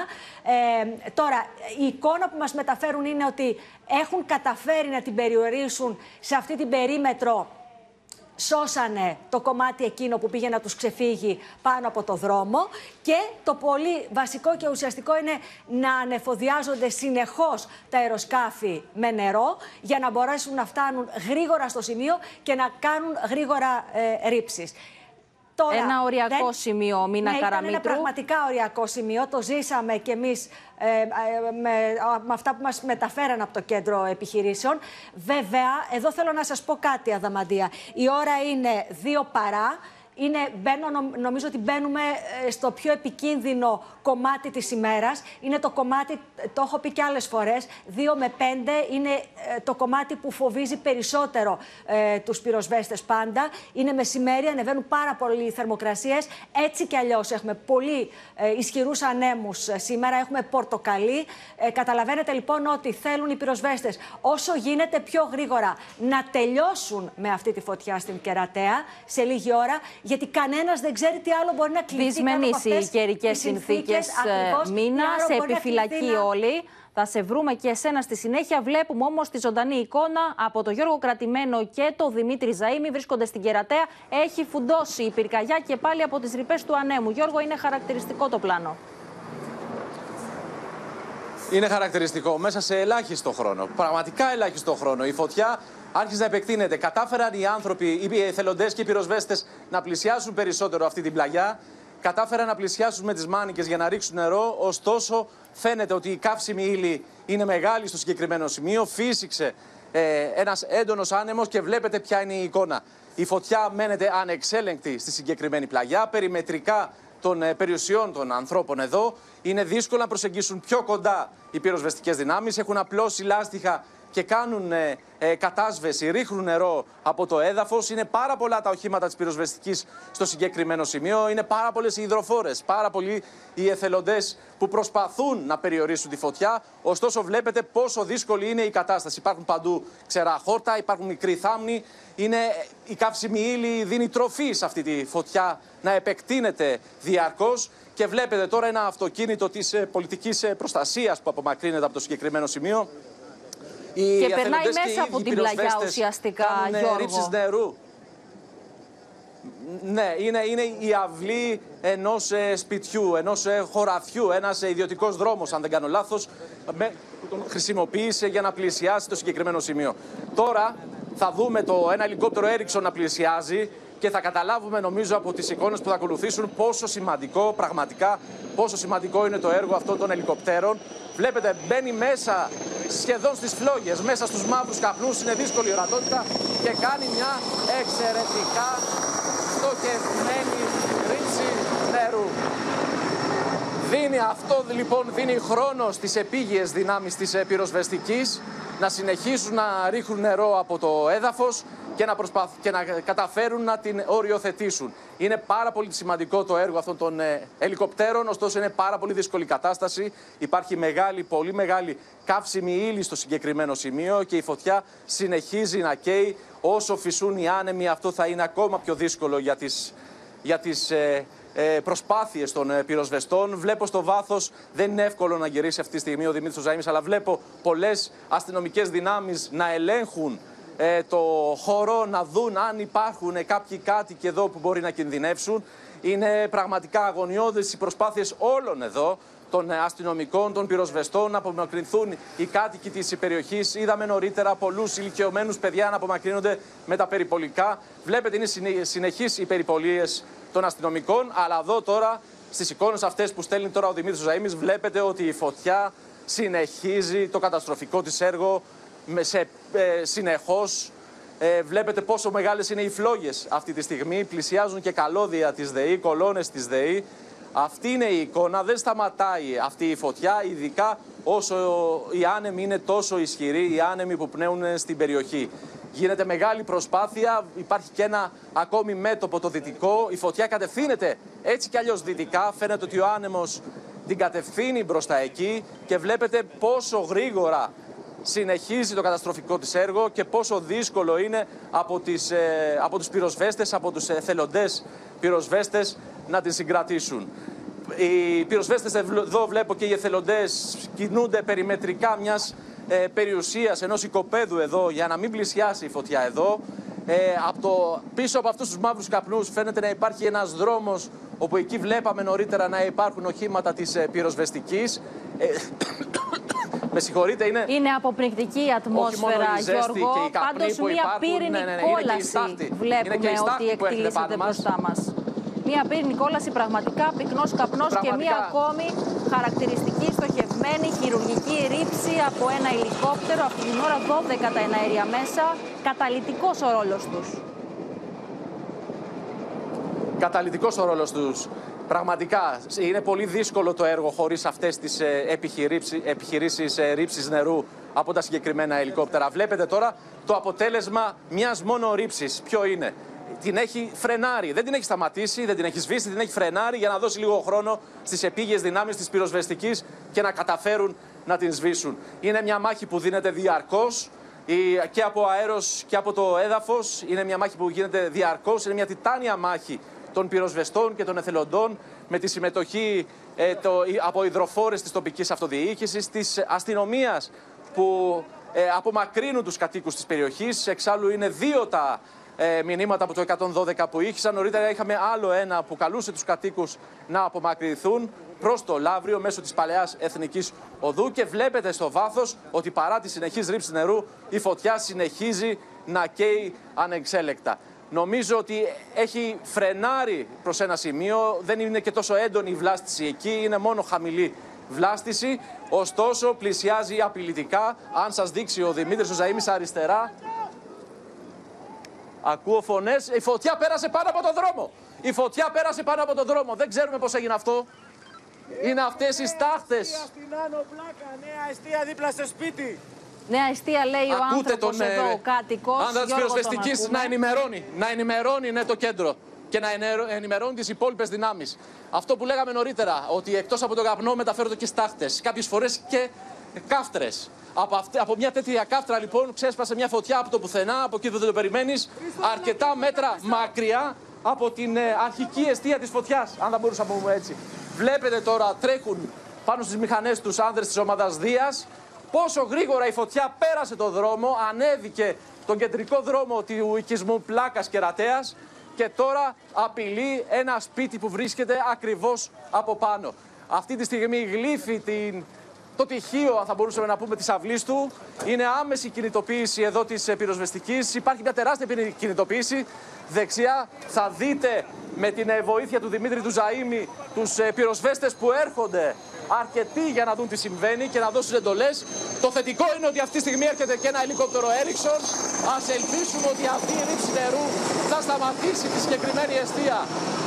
Ε, τώρα, η εικόνα που μας μεταφέρουν είναι ότι έχουν καταφέρει να την περιορίσουν σε αυτή την περίμετρο. Σώσανε το κομμάτι εκείνο που πήγε να τους ξεφύγει πάνω από το δρόμο, και το πολύ βασικό και ουσιαστικό είναι να ανεφοδιάζονται συνεχώς τα αεροσκάφη με νερό για να μπορέσουν να φτάνουν γρήγορα στο σημείο και να κάνουν γρήγορα ε, ρήψεις. Τώρα, ένα οριακό δεν... σημείο, Μίνα ναι, Καραμήτρου. Είναι πραγματικά οριακό σημείο. Το ζήσαμε κι εμείς ε, ε, με, με αυτά που μας μεταφέραν από το κέντρο επιχειρήσεων. Βέβαια, εδώ θέλω να σας πω κάτι, Αδαμαντία. Η ώρα είναι δύο παρά. Είναι, μπαίνω, νομίζω ότι μπαίνουμε στο πιο επικίνδυνο κομμάτι της ημέρας. Είναι το κομμάτι, το έχω πει και άλλες φορές, δύο με πέντε είναι το κομμάτι που φοβίζει περισσότερο ε, τους πυροσβέστες πάντα. Είναι μεσημέρι, ανεβαίνουν πάρα πολλοί θερμοκρασίες. Έτσι κι αλλιώς έχουμε πολύ ε, ισχυρούς ανέμους σήμερα, έχουμε πορτοκαλί. Ε, καταλαβαίνετε λοιπόν ότι θέλουν οι πυροσβέστες όσο γίνεται πιο γρήγορα να τελειώσουν με αυτή τη φωτιά στην Κερατέα σε λίγη ώρα, γιατί κανένας δεν ξέρει τι άλλο μπορεί να κληθεί. Δυσμενείς οι καιρικές συνθήκες, Μίνα, σε επιφυλακή να... όλοι. Θα σε βρούμε και εσένα στη συνέχεια. Βλέπουμε όμως τη ζωντανή εικόνα από τον Γιώργο Κρατημένο και τον Δημήτρη Ζαΐμη. Βρίσκονται στην Κερατέα. Έχει φουντώσει η πυρκαγιά και πάλι από τις ρηπές του ανέμου. Γιώργο, είναι χαρακτηριστικό το πλάνο. Είναι χαρακτηριστικό. Μέσα σε ελάχιστο χρόνο, πραγματικά ελάχιστο χρόνο, η φωτιά άρχισε να επεκτείνεται. Κατάφεραν οι άνθρωποι, οι εθελοντές και οι πυροσβέστες να πλησιάσουν περισσότερο αυτή την πλαγιά. Κατάφεραν να πλησιάσουν με τις μάνικες για να ρίξουν νερό. Ωστόσο, φαίνεται ότι η καύσιμη ύλη είναι μεγάλη στο συγκεκριμένο σημείο. Φύσηξε ε, ένας έντονος άνεμος και βλέπετε ποια είναι η εικόνα. Η φωτιά μένεται ανεξέλεγκτη στη συγκεκριμένη πλαγιά. Περιμετρικά των ε, περιουσιών των ανθρώπων εδώ είναι δύσκολο να προσεγγίσουν πιο κοντά οι πυροσβεστικές δυνάμεις. Έχουν απλώσει λάστιχα και κάνουν ε, ε, κατάσβεση, ρίχνουν νερό από το έδαφος. Είναι πάρα πολλά τα οχήματα της πυροσβεστικής στο συγκεκριμένο σημείο. Είναι πάρα πολλές οι υδροφόρες, πάρα πολλοί οι εθελοντές που προσπαθούν να περιορίσουν τη φωτιά. Ωστόσο, βλέπετε πόσο δύσκολη είναι η κατάσταση. Υπάρχουν παντού ξερά χόρτα, υπάρχουν μικροί θάμνοι. Είναι, η καύσιμη ύλη δίνει τροφή σε αυτή τη φωτιά να επεκτείνεται διαρκώς. Και βλέπετε τώρα ένα αυτοκίνητο της ε, πολιτικής προστασίας που απομακρύνεται από το συγκεκριμένο σημείο. Οι και περνάει μέσα από την πλαγιά ουσιαστικά, Γιώργο. Ρήψεις νερού. Ναι, είναι, είναι η αυλή ενός ε, σπιτιού, ενός ε, χωραφιού, ένας ε, ιδιωτικός δρόμος, αν δεν κάνω λάθος, με, τον χρησιμοποίησε για να πλησιάσει το συγκεκριμένο σημείο. Τώρα θα δούμε το ένα ελικόπτερο Έριξον να πλησιάζει και θα καταλάβουμε, νομίζω, από τις εικόνες που θα ακολουθήσουν πόσο σημαντικό, πραγματικά, πόσο σημαντικό είναι το έργο αυτών των ελικοπτέρων. Βλέπετε, μπαίνει μέσα σχεδόν στις φλόγες, μέσα στους μαύρους καπνούς, είναι δύσκολη η ορατότητα και κάνει μια εξαιρετικά στοχευμένη ρήψη νερού. Δίνει αυτό, λοιπόν, δίνει χρόνο στις επίγειες δυνάμεις της πυροσβεστικής να συνεχίσουν να ρίχνουν νερό από το έδαφος και να, προσπαθ... και να καταφέρουν να την οριοθετήσουν. Είναι πάρα πολύ σημαντικό το έργο αυτών των ε, ελικοπτέρων, ωστόσο είναι πάρα πολύ δύσκολη κατάσταση. Υπάρχει μεγάλη, πολύ μεγάλη καύσιμη ύλη στο συγκεκριμένο σημείο και η φωτιά συνεχίζει να καίει. Όσο φυσούν οι άνεμοι, αυτό θα είναι ακόμα πιο δύσκολο για τις, για τις ε, ε, προσπάθειες των ε, πυροσβεστών. Βλέπω στο βάθος, δεν είναι εύκολο να γυρίσει αυτή τη στιγμή ο Δημήτρης Ζωαΐμης, αλλά βλέπω πολλές αστυνομικές δυνάμεις να ελέγχουν Ε, το χώρο, να δουν αν υπάρχουν ε, κάποιοι κάτοικοι εδώ που μπορεί να κινδυνεύσουν. Είναι πραγματικά αγωνιώδεις οι προσπάθειες όλων εδώ, των ε, αστυνομικών, των πυροσβεστών, να απομακρυνθούν οι κάτοικοι της περιοχής. Είδαμε νωρίτερα πολλούς ηλικιωμένους παιδιά να απομακρύνονται με τα περιπολικά. Βλέπετε, είναι συνε, συνεχείς οι περιπολίες των αστυνομικών, αλλά εδώ τώρα, στις εικόνες αυτές που στέλνει τώρα ο Δημήτρης Ζωαΐμης, βλέπετε ότι η φωτιά συνεχίζει το καταστροφικό της έργο. Σε, ε, συνεχώς ε, βλέπετε πόσο μεγάλες είναι οι φλόγες αυτή τη στιγμή. Πλησιάζουν και καλώδια της ΔΕΗ, κολόνες της ΔΕΗ. Αυτή είναι η εικόνα. Δεν σταματάει αυτή η φωτιά, ειδικά όσο οι άνεμοι είναι τόσο ισχυροί, οι άνεμοι που πνέουν στην περιοχή. Γίνεται μεγάλη προσπάθεια. Υπάρχει και ένα ακόμη μέτωπο, το δυτικό. Η φωτιά κατευθύνεται έτσι κι αλλιώς δυτικά. Φαίνεται ότι ο άνεμος την κατευθύνει μπροστά εκεί και βλέπετε πόσο γρήγορα συνεχίζει το καταστροφικό της έργο και πόσο δύσκολο είναι από, τις, ε, από τους πυροσβέστες, από τους εθελοντές πυροσβέστες να την συγκρατήσουν. Οι πυροσβέστες εδώ, βλέπω, και οι εθελοντές κινούνται περιμετρικά μιας ε, περιουσίας, ενός οικοπαίδου εδώ, για να μην πλησιάσει η φωτιά εδώ. Ε, από το, πίσω από αυτούς τους μαύρους καπνούς φαίνεται να υπάρχει ένας δρόμος, όπου εκεί βλέπαμε νωρίτερα να υπάρχουν οχήματα της ε, πυροσβεστικής. Ε, Με συγχωρείτε, είναι... Είναι αποπνικτική η ατμόσφαιρα, Γιώργο. Πάντως μία πύρινη ναι, ναι, ναι, κόλαση βλέπουμε ότι εκτιλήσεται μπροστά μας. Μία πύρινη κόλαση, πραγματικά πυκνός καπνός πραγματικά. Και μία ακόμη χαρακτηριστική στοχευμένη χειρουργική ρήψη από ένα ελικόπτερο. Αυτή την ώρα δώδεκα τα εναέρια μέσα. Καταλυτικός ο ρόλος τους. Καταλυτικός ο ρόλος τους. Πραγματικά είναι πολύ δύσκολο το έργο χωρίς αυτές τις επιχειρήσεις ρήψης νερού από τα συγκεκριμένα ελικόπτερα. Βλέπετε τώρα το αποτέλεσμα μιας μόνο ρήψης. Ποιο είναι? Την έχει φρενάρει. Δεν την έχει σταματήσει, δεν την έχει σβήσει, την έχει φρενάρει για να δώσει λίγο χρόνο στις επίγειες δυνάμεις της πυροσβεστικής και να καταφέρουν να την σβήσουν. Είναι μια μάχη που δίνεται διαρκώς και από αέρος και από το έδαφος. Είναι μια μάχη που γίνεται διαρκώς. Είναι μια τιτάνια μάχη των πυροσβεστών και των εθελοντών, με τη συμμετοχή ε, το, από υδροφόρες της τοπικής αυτοδιοίκησης, της αστυνομίας που ε, απομακρύνουν τους κατοίκους της περιοχής. Εξάλλου είναι δύο τα ε, μηνύματα από το εκατόν δώδεκα που ήχησαν. Νωρίτερα είχαμε άλλο ένα που καλούσε τους κατοίκους να απομακρυνθούν προς το Λαύριο μέσω της παλαιάς Εθνικής Οδού και βλέπετε στο βάθος ότι παρά τη συνεχής ρήψη νερού η φωτιά συνεχίζει να καίει ανεξέλεκτα. Νομίζω ότι έχει φρενάρει προς ένα σημείο, δεν είναι και τόσο έντονη η βλάστηση εκεί, είναι μόνο χαμηλή βλάστηση. Ωστόσο πλησιάζει απειλητικά. Αν σας δείξει ο Δημήτρης ο Ζωαΐμης αριστερά, ακούω φωνές. Η φωτιά πέρασε πάνω από τον δρόμο. Η φωτιά πέρασε πάνω από τον δρόμο. Δεν ξέρουμε πώς έγινε αυτό. Είναι αυτές οι στάχτες. Στην Άνω Πλάκα, νέα εστία δίπλα στο σπίτι. Νέα εστία, λέει ο άνθρωπος τον, εδώ, ο κάτοικος. Άνδρα της πυροσβεστικής να ενημερώνει, να ενημερώνει ναι, το κέντρο και να ενημερώνει τις υπόλοιπες δυνάμεις. Αυτό που λέγαμε νωρίτερα, ότι εκτός από τον καπνό μεταφέρονται και στάχτες, κάποιες φορές και κάφτρες. Από, αυτή, από μια τέτοια κάφτρα λοιπόν ξέσπασε μια φωτιά από το πουθενά, από εκεί που δεν το περιμένεις, αρκετά μέτρα μακριά από την ε, αρχική εστία της φωτιάς, αν θα μπορούσα να πούμε έτσι. Βλέπετε τώρα τρέχουν πάνω στις μηχανές τους άνδρες της ομάδας Δίας. Πόσο γρήγορα η φωτιά πέρασε το δρόμο, ανέβηκε τον κεντρικό δρόμο του οικισμού Πλάκας και Ρατέας και τώρα απειλεί ένα σπίτι που βρίσκεται ακριβώς από πάνω. Αυτή τη στιγμή γλύφει την... το τυχείο, αν θα μπορούσαμε να πούμε, της αυλής του. Είναι άμεση κινητοποίηση εδώ της πυροσβεστικής. Υπάρχει μια τεράστια κινητοποίηση. Δεξιά θα δείτε με την βοήθεια του Δημήτρη του Ζαΐμη τους πυροσβέστες που έρχονται αρκετοί για να δουν τι συμβαίνει και να δώσουν εντολές. Το θετικό είναι ότι αυτή τη στιγμή έρχεται και ένα ελικόπτερο Έριξον. Ας ελπίσουμε ότι αυτή η ρήψη νερού θα σταματήσει τη συγκεκριμένη εστία.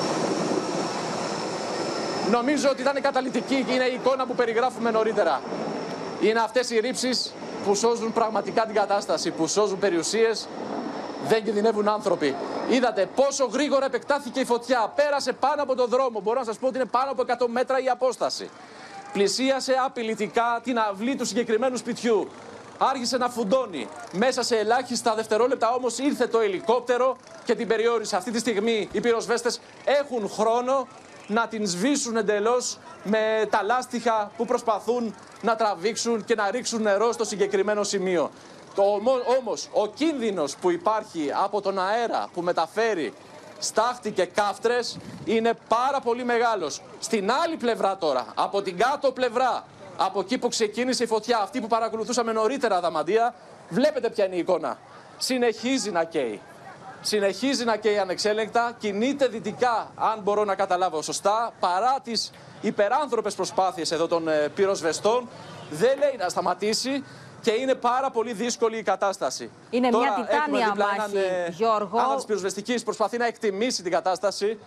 Νομίζω ότι ήταν καταλυτική και είναι η εικόνα που περιγράφουμε νωρίτερα. Είναι αυτές οι ρήψεις που σώζουν πραγματικά την κατάσταση, που σώζουν περιουσίες, δεν κινδυνεύουν άνθρωποι. Είδατε πόσο γρήγορα επεκτάθηκε η φωτιά, πέρασε πάνω από τον δρόμο, μπορώ να σας πω ότι είναι πάνω από εκατό μέτρα η απόσταση. Πλησίασε απειλητικά την αυλή του συγκεκριμένου σπιτιού. Άρχισε να φουντώνει. Μέσα σε ελάχιστα δευτερόλεπτα όμως ήρθε το ελικόπτερο και την περιόρισε. Αυτή τη στιγμή οι πυροσβέστες έχουν χρόνο να την σβήσουν εντελώς με τα λάστιχα που προσπαθούν να τραβήξουν και να ρίξουν νερό στο συγκεκριμένο σημείο. Το, όμως ο κίνδυνος που υπάρχει από τον αέρα που μεταφέρει στάχτη και κάφτρες είναι πάρα πολύ μεγάλος. Στην άλλη πλευρά τώρα, από την κάτω πλευρά, από εκεί που ξεκίνησε η φωτιά, αυτή που παρακολουθούσαμε νωρίτερα, Αδαμαντία, βλέπετε ποια είναι η εικόνα. Συνεχίζει να καίει. Συνεχίζει να καίει ανεξέλεγκτα, κινείται δυτικά, αν μπορώ να καταλάβω σωστά, παρά τις υπεράνθρωπες προσπάθειες εδώ των ε, πυροσβεστών. Δεν λέει να σταματήσει και είναι πάρα πολύ δύσκολη η κατάσταση. Είναι Τώρα, μια τιτάνια μάχη, έναν, ε, Γιώργο. Άνδρα της πυροσβεστικής προσπαθεί να εκτιμήσει την κατάσταση.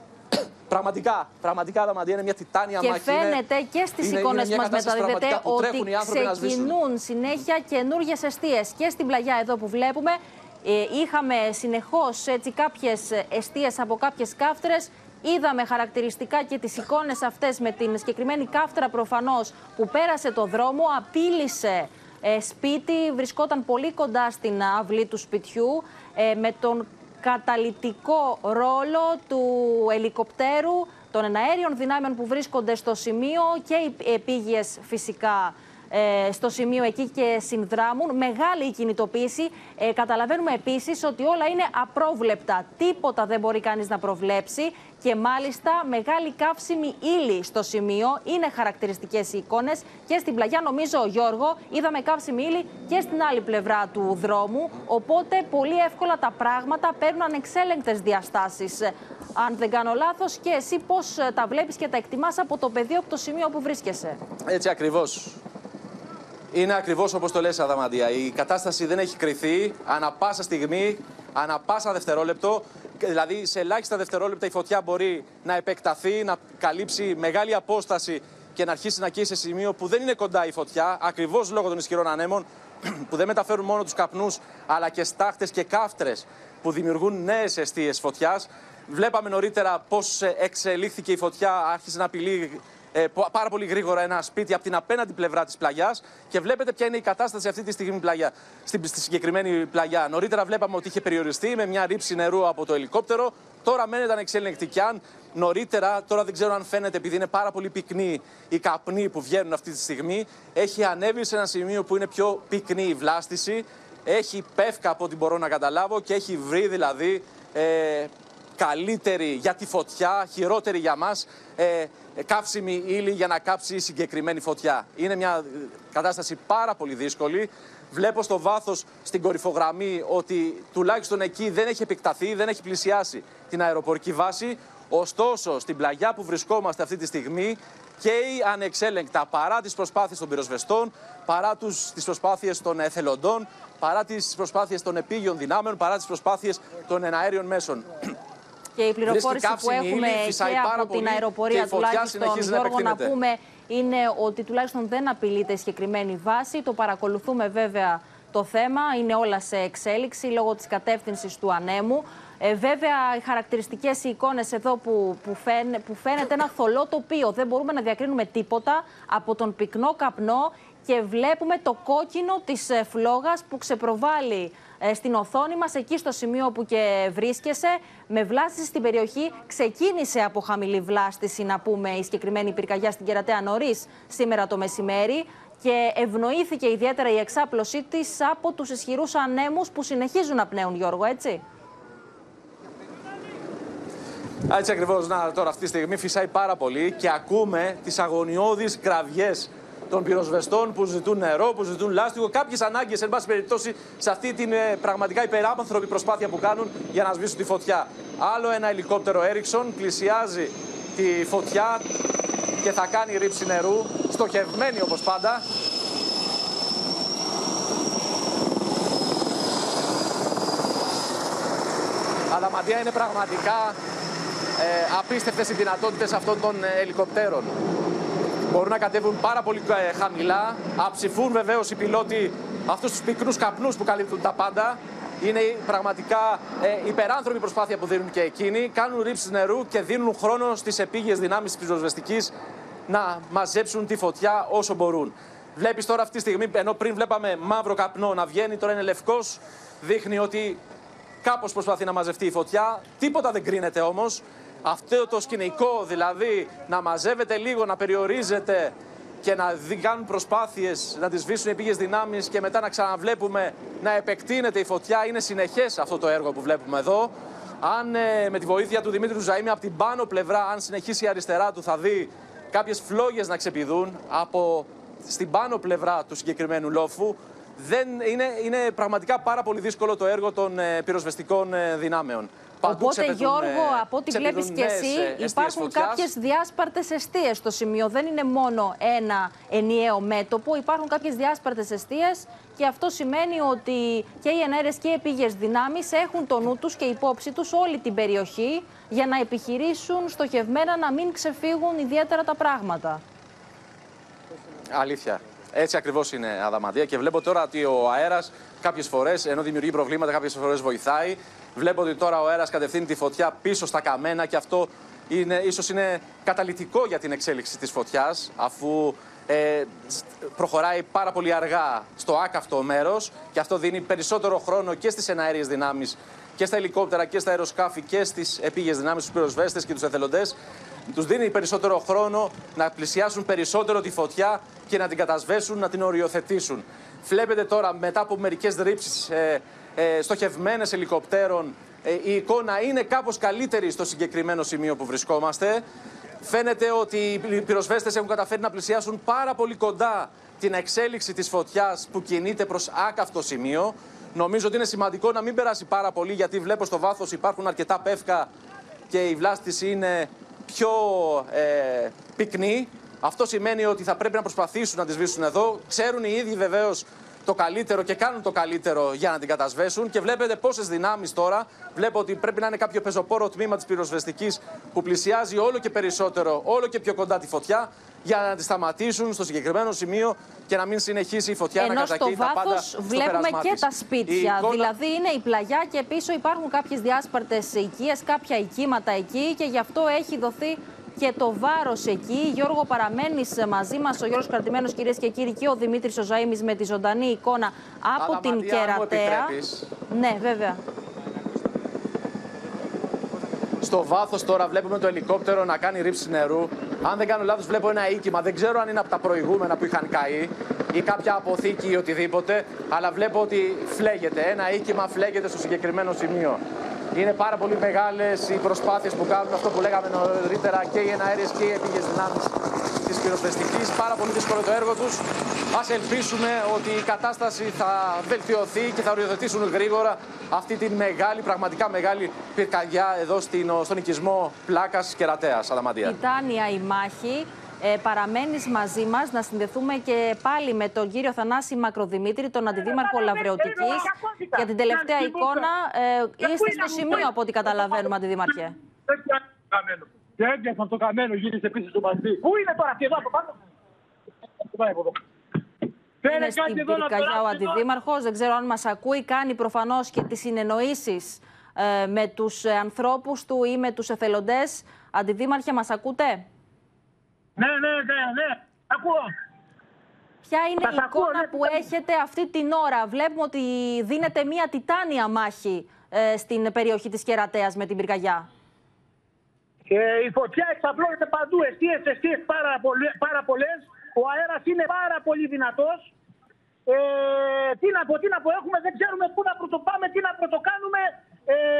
Πραγματικά, πραγματικά, Αδαμαντία, είναι μια τιτάνια και μάχη. Και φαίνεται είναι, και στις είναι, εικόνες που μας μεταδίδεται ότι ξεκινούν συνέχεια καινούργιες εστίες. Και στην πλαγιά εδώ που βλέπουμε, ε, είχαμε συνεχώς έτσι, κάποιες εστίες από κάποιες κάφτρες. Είδαμε χαρακτηριστικά και τις εικόνες αυτές με την συγκεκριμένη κάφτρα προφανώς που πέρασε το δρόμο, απείλησε ε, σπίτι, βρισκόταν πολύ κοντά στην αυλή του σπιτιού, ε, με τον καταλυτικό ρόλο του ελικοπτέρου, των εναέριων δυνάμεων που βρίσκονται στο σημείο και οι επίγειες φυσικά ε, στο σημείο εκεί και συνδράμουν. Μεγάλη η κινητοποίηση. Ε, καταλαβαίνουμε επίσης ότι όλα είναι απρόβλεπτα. Τίποτα δεν μπορεί κανείς να προβλέψει και μάλιστα μεγάλη καύσιμη ύλη στο σημείο. Είναι χαρακτηριστικές οι εικόνες και στην πλαγιά, νομίζω, Γιώργο, είδαμε καύσιμη ύλη και στην άλλη πλευρά του δρόμου. Οπότε πολύ εύκολα τα πράγματα παίρνουν ανεξέλεγκτες διαστάσεις. Αν δεν κάνω λάθος, και εσύ πώς τα βλέπεις και τα εκτιμάς από το πεδίο, από το σημείο που βρίσκεσαι? Έτσι ακριβώς. Είναι ακριβώς όπως το λες, Αδαμαντία. Η κατάσταση δεν έχει κρυθεί. Ανά πάσα στιγμή, ανά πάσα δευτερόλεπτο, δηλαδή σε ελάχιστα δευτερόλεπτα η φωτιά μπορεί να επεκταθεί, να καλύψει μεγάλη απόσταση και να αρχίσει να καίει σε σημείο που δεν είναι κοντά η φωτιά, ακριβώς λόγω των ισχυρών ανέμων, που δεν μεταφέρουν μόνο τους καπνούς, αλλά και στάχτες και κάφτρες που δημιουργούν νέες εστίες φωτιάς. Βλέπαμε νωρίτερα πώς εξελίχθηκε η φωτιά, άρχισε να απειλεί ε, πάρα πολύ γρήγορα ένα σπίτι από την απέναντι πλευρά της πλαγιάς και βλέπετε ποια είναι η κατάσταση αυτή τη στιγμή πλαγιά, στη, στη συγκεκριμένη πλαγιά. Νωρίτερα βλέπαμε ότι είχε περιοριστεί με μια ρήψη νερού από το ελικόπτερο. Τώρα μένεται ανεξέλεγκτη κι αν νωρίτερα, τώρα δεν ξέρω αν φαίνεται επειδή είναι πάρα πολύ πυκνοί οι καπνοί που βγαίνουν αυτή τη στιγμή, έχει ανέβει σε ένα σημείο που είναι πιο πυκνή η βλάστηση, έχει πεύκα από ό,τι μπορώ να καταλάβω και έχει βρει δηλαδή ε, καλύτερη για τη φωτιά, χειρότερη για μας, ε, καύσιμη ύλη για να κάψει η συγκεκριμένη φωτιά. Είναι μια κατάσταση πάρα πολύ δύσκολη. Βλέπω στο βάθος, στην κορυφογραμμή, ότι τουλάχιστον εκεί δεν έχει επεκταθεί, δεν έχει πλησιάσει την αεροπορική βάση. Ωστόσο, στην πλαγιά που βρισκόμαστε αυτή τη στιγμή, καίει ανεξέλεγκτα παρά τις προσπάθειες των πυροσβεστών, παρά τους, τις προσπάθειες των εθελοντών, παρά τις προσπάθειες των επίγειων δυνάμεων, παρά τις προσπάθειες των εναέριων μέσων. Και η πληροφόρηση που έχουμε και από την αεροπορία, τουλάχιστον, Γιώργο, να πούμε, είναι ότι τουλάχιστον δεν απειλείται η συγκεκριμένη βάση. Το παρακολουθούμε βέβαια το θέμα, είναι όλα σε εξέλιξη λόγω της κατεύθυνσης του ανέμου. Ε, βέβαια, οι χαρακτηριστικές οι εικόνες εδώ που, που, φαίνε, που φαίνεται ένα θολό τοπίο. Δεν μπορούμε να διακρίνουμε τίποτα από τον πυκνό καπνό και βλέπουμε το κόκκινο της φλόγας που ξεπροβάλλει ε, στην οθόνη μας, εκεί στο σημείο που και βρίσκεσαι, με βλάστηση στην περιοχή. Ξεκίνησε από χαμηλή βλάστηση, να πούμε, η συγκεκριμένη πυρκαγιά στην Κερατέα νωρίς σήμερα το μεσημέρι και ευνοήθηκε ιδιαίτερα η εξάπλωσή της από τους ισχυρούς ανέμους που συνεχίζουν να πνέουν, Γιώργο, έτσι. Έτσι ακριβώς. Να, τώρα αυτή τη στιγμή φυσάει πάρα πολύ και ακούμε τις αγωνιώδεις κραυγές των πυροσβεστών που ζητούν νερό, που ζητούν λάστιχο, κάποιες ανάγκες, εν πάση περιπτώσει, σε αυτή την ε, πραγματικά υπεράμανθρωπη προσπάθεια που κάνουν για να σβήσουν τη φωτιά. Άλλο ένα ελικόπτερο Έριξον πλησιάζει τη φωτιά και θα κάνει ρήψη νερού, στοχευμένη όπως πάντα. Αδαμαντία, είναι πραγματικά ε, απίστευτες οι δυνατότητες αυτών των ε, ελικοπτέρων. Μπορούν να κατέβουν πάρα πολύ ε, χαμηλά, αψηφούν βεβαίως οι πιλότοι αυτούς τους πικρούς καπνούς που καλύπτουν τα πάντα. Είναι πραγματικά ε, υπεράνθρωπη προσπάθεια που δίνουν και εκείνοι. Κάνουν ρήψεις νερού και δίνουν χρόνο στις επίγειες δυνάμεις της πυροσβεστικής να μαζέψουν τη φωτιά όσο μπορούν. Βλέπεις τώρα αυτή τη στιγμή, ενώ πριν βλέπαμε μαύρο καπνό να βγαίνει, τώρα είναι λευκός, δείχνει ότι κάπως προσπαθεί να μαζευτεί η φωτιά. Τίποτα δεν κρίνεται όμως. Αυτό το σκηνικό, δηλαδή να μαζεύεται λίγο, να περιορίζεται και να κάνουν προσπάθειες να τις σβήσουν οι επίγειες δυνάμεις και μετά να ξαναβλέπουμε να επεκτείνεται η φωτιά, είναι συνεχές αυτό το έργο που βλέπουμε εδώ. Αν ε, με τη βοήθεια του Δημήτρη Ζαΐμη από την πάνω πλευρά, αν συνεχίσει η αριστερά του, θα δει κάποιες φλόγες να ξεπηδούν από στην πάνω πλευρά του συγκεκριμένου λόφου. Δεν, είναι, είναι πραγματικά πάρα πολύ δύσκολο το έργο των ε, πυροσβεστικών ε, δυνάμεων. Οπότε, Γιώργο, από ό,τι βλέπεις και εσύ, υπάρχουν κάποιες διάσπαρτες εστίες στο σημείο. Δεν είναι μόνο ένα ενιαίο μέτωπο, υπάρχουν κάποιες διάσπαρτες εστίες και αυτό σημαίνει ότι και οι εναέρειες και οι επίγειες δυνάμεις έχουν το νου τους και υπόψη τους όλη την περιοχή για να επιχειρήσουν στοχευμένα να μην ξεφύγουν ιδιαίτερα τα πράγματα. Αλήθεια. Έτσι ακριβώς είναι, Αδαμαντία. Και βλέπω τώρα ότι ο αέρας κάποιες φορές, ενώ δημιουργεί προβλήματα, κάποιες φορές βοηθάει. Βλέπω ότι τώρα ο αέρας κατευθύνει τη φωτιά πίσω στα καμένα και αυτό είναι, ίσως είναι καταλυτικό για την εξέλιξη της φωτιάς, αφού ε, προχωράει πάρα πολύ αργά στο άκαυτο μέρος και αυτό δίνει περισσότερο χρόνο και στις εναέριες δυνάμεις και στα ελικόπτερα και στα αεροσκάφη και στις επίγειες δυνάμεις, στους πυροσβέστες και τους εθελοντές. Τους δίνει περισσότερο χρόνο να πλησιάσουν περισσότερο τη φωτιά και να την κατασβέσουν, να την οριοθετήσουν. Βλέπετε τώρα, μετά από μερικές ρήψεις ε, ε, στοχευμένες ελικοπτέρων, ε, η εικόνα είναι κάπως καλύτερη στο συγκεκριμένο σημείο που βρισκόμαστε. Φαίνεται ότι οι πυροσβέστες έχουν καταφέρει να πλησιάσουν πάρα πολύ κοντά την εξέλιξη της φωτιάς που κινείται προς άκαυτο σημείο. Νομίζω ότι είναι σημαντικό να μην περάσει πάρα πολύ, γιατί βλέπω στο βάθος υπάρχουν αρκετά πεύκα και η βλάστηση είναι πιο ε, πυκνή. Αυτό σημαίνει ότι θα πρέπει να προσπαθήσουν να τη σβήσουν εδώ. Ξέρουν οι ίδιοι βεβαίως το καλύτερο και κάνουν το καλύτερο για να την κατασβέσουν. Και βλέπετε πόσες δυνάμεις τώρα. Βλέπω ότι πρέπει να είναι κάποιο πεζοπόρο τμήμα της πυροσβεστικής που πλησιάζει όλο και περισσότερο, όλο και πιο κοντά τη φωτιά, για να τη σταματήσουν στο συγκεκριμένο σημείο και να μην συνεχίσει η φωτιά ενώ να κατακαίει τα πάντα στο βλέπουμε πέρασμά και της. τα σπίτια. Εικόνα... Δηλαδή είναι η πλαγιά και πίσω υπάρχουν κάποιες διάσπαρτες οικίες, κάποια οικήματα εκεί και γι' αυτό έχει δοθεί και το βάρος εκεί. Γιώργο, παραμένεις μαζί μας, ο Γιώργος Κρατημένος, κυρίες και κύριοι, και ο Δημήτρης ο Ζαΐμης με τη ζωντανή εικόνα από Άρα, την Μαντία, Κερατέα. Ναι, βέβαια. Στο βάθος τώρα βλέπουμε το ελικόπτερο να κάνει ρήψη νερού. Αν δεν κάνω λάθος, βλέπω ένα οίκημα. Δεν ξέρω αν είναι από τα προηγούμενα που είχαν καεί ή κάποια αποθήκη ή οτιδήποτε, αλλά βλέπω ότι φλέγεται. Ένα οίκημα φλέγεται στο συγκεκριμένο σημείο. Είναι πάρα πολύ μεγάλες οι προσπάθειες που κάνουν, αυτό που λέγαμε νωρίτερα, και οι εναέριες και οι επίγειες δυνάμεις της πυροσβεστικής. Πάρα πολύ δύσκολο το έργο τους. Ας ελπίσουμε ότι η κατάσταση θα βελτιωθεί και θα οριοθετήσουν γρήγορα αυτή τη μεγάλη, πραγματικά μεγάλη πυρκαγιά εδώ στον οικισμό Πλάκας Κερατέας, Αδαμαντία. Τιτάνια η μάχη. Ε, παραμένεις μαζί μας, να συνδεθούμε και πάλι με τον κύριο Θανάση Μακροδημήτρη, τον Αντιδήμαρχο Λαβρεωτικής. Για την τελευταία εικόνα, ε, είστε στο σημείο από ό,τι καταλαβαίνουμε, Αντιδήμαρχε. Και έπιασε αυτό το καμένο, γύρισε πίσω στο μαντί. Πού είναι τώρα, αυτή εδώ, από πάνω. Είναι στην πυρκαγιά ο Αντιδήμαρχος, δεν ξέρω αν μας ακούει. Κάνει προφανώς και τις συνεννοήσεις ε, με τους ανθρώπους του ή με τους εθελοντές. Αντιδήμαρχε, μας ακούτε? Ναι, ναι, ναι, ναι. Ακούω. Ποια είναι η ακούω, εικόνα ναι, που έχετε αυτή την ώρα? Βλέπουμε ότι δίνεται μια τιτάνια μάχη ε, στην περιοχή της Κερατέας με την πυρκαγιά. Ε, η φωτιά εξαπλώνεται παντού. Εστίες, εστίες πάρα, πάρα πολλές. Ο αέρας είναι πάρα πολύ δυνατός. Ε, τι να πω, τι να πω, έχουμε, δεν ξέρουμε πού να πρωτοπάμε, τι να πρωτοκάνουμε. Ε,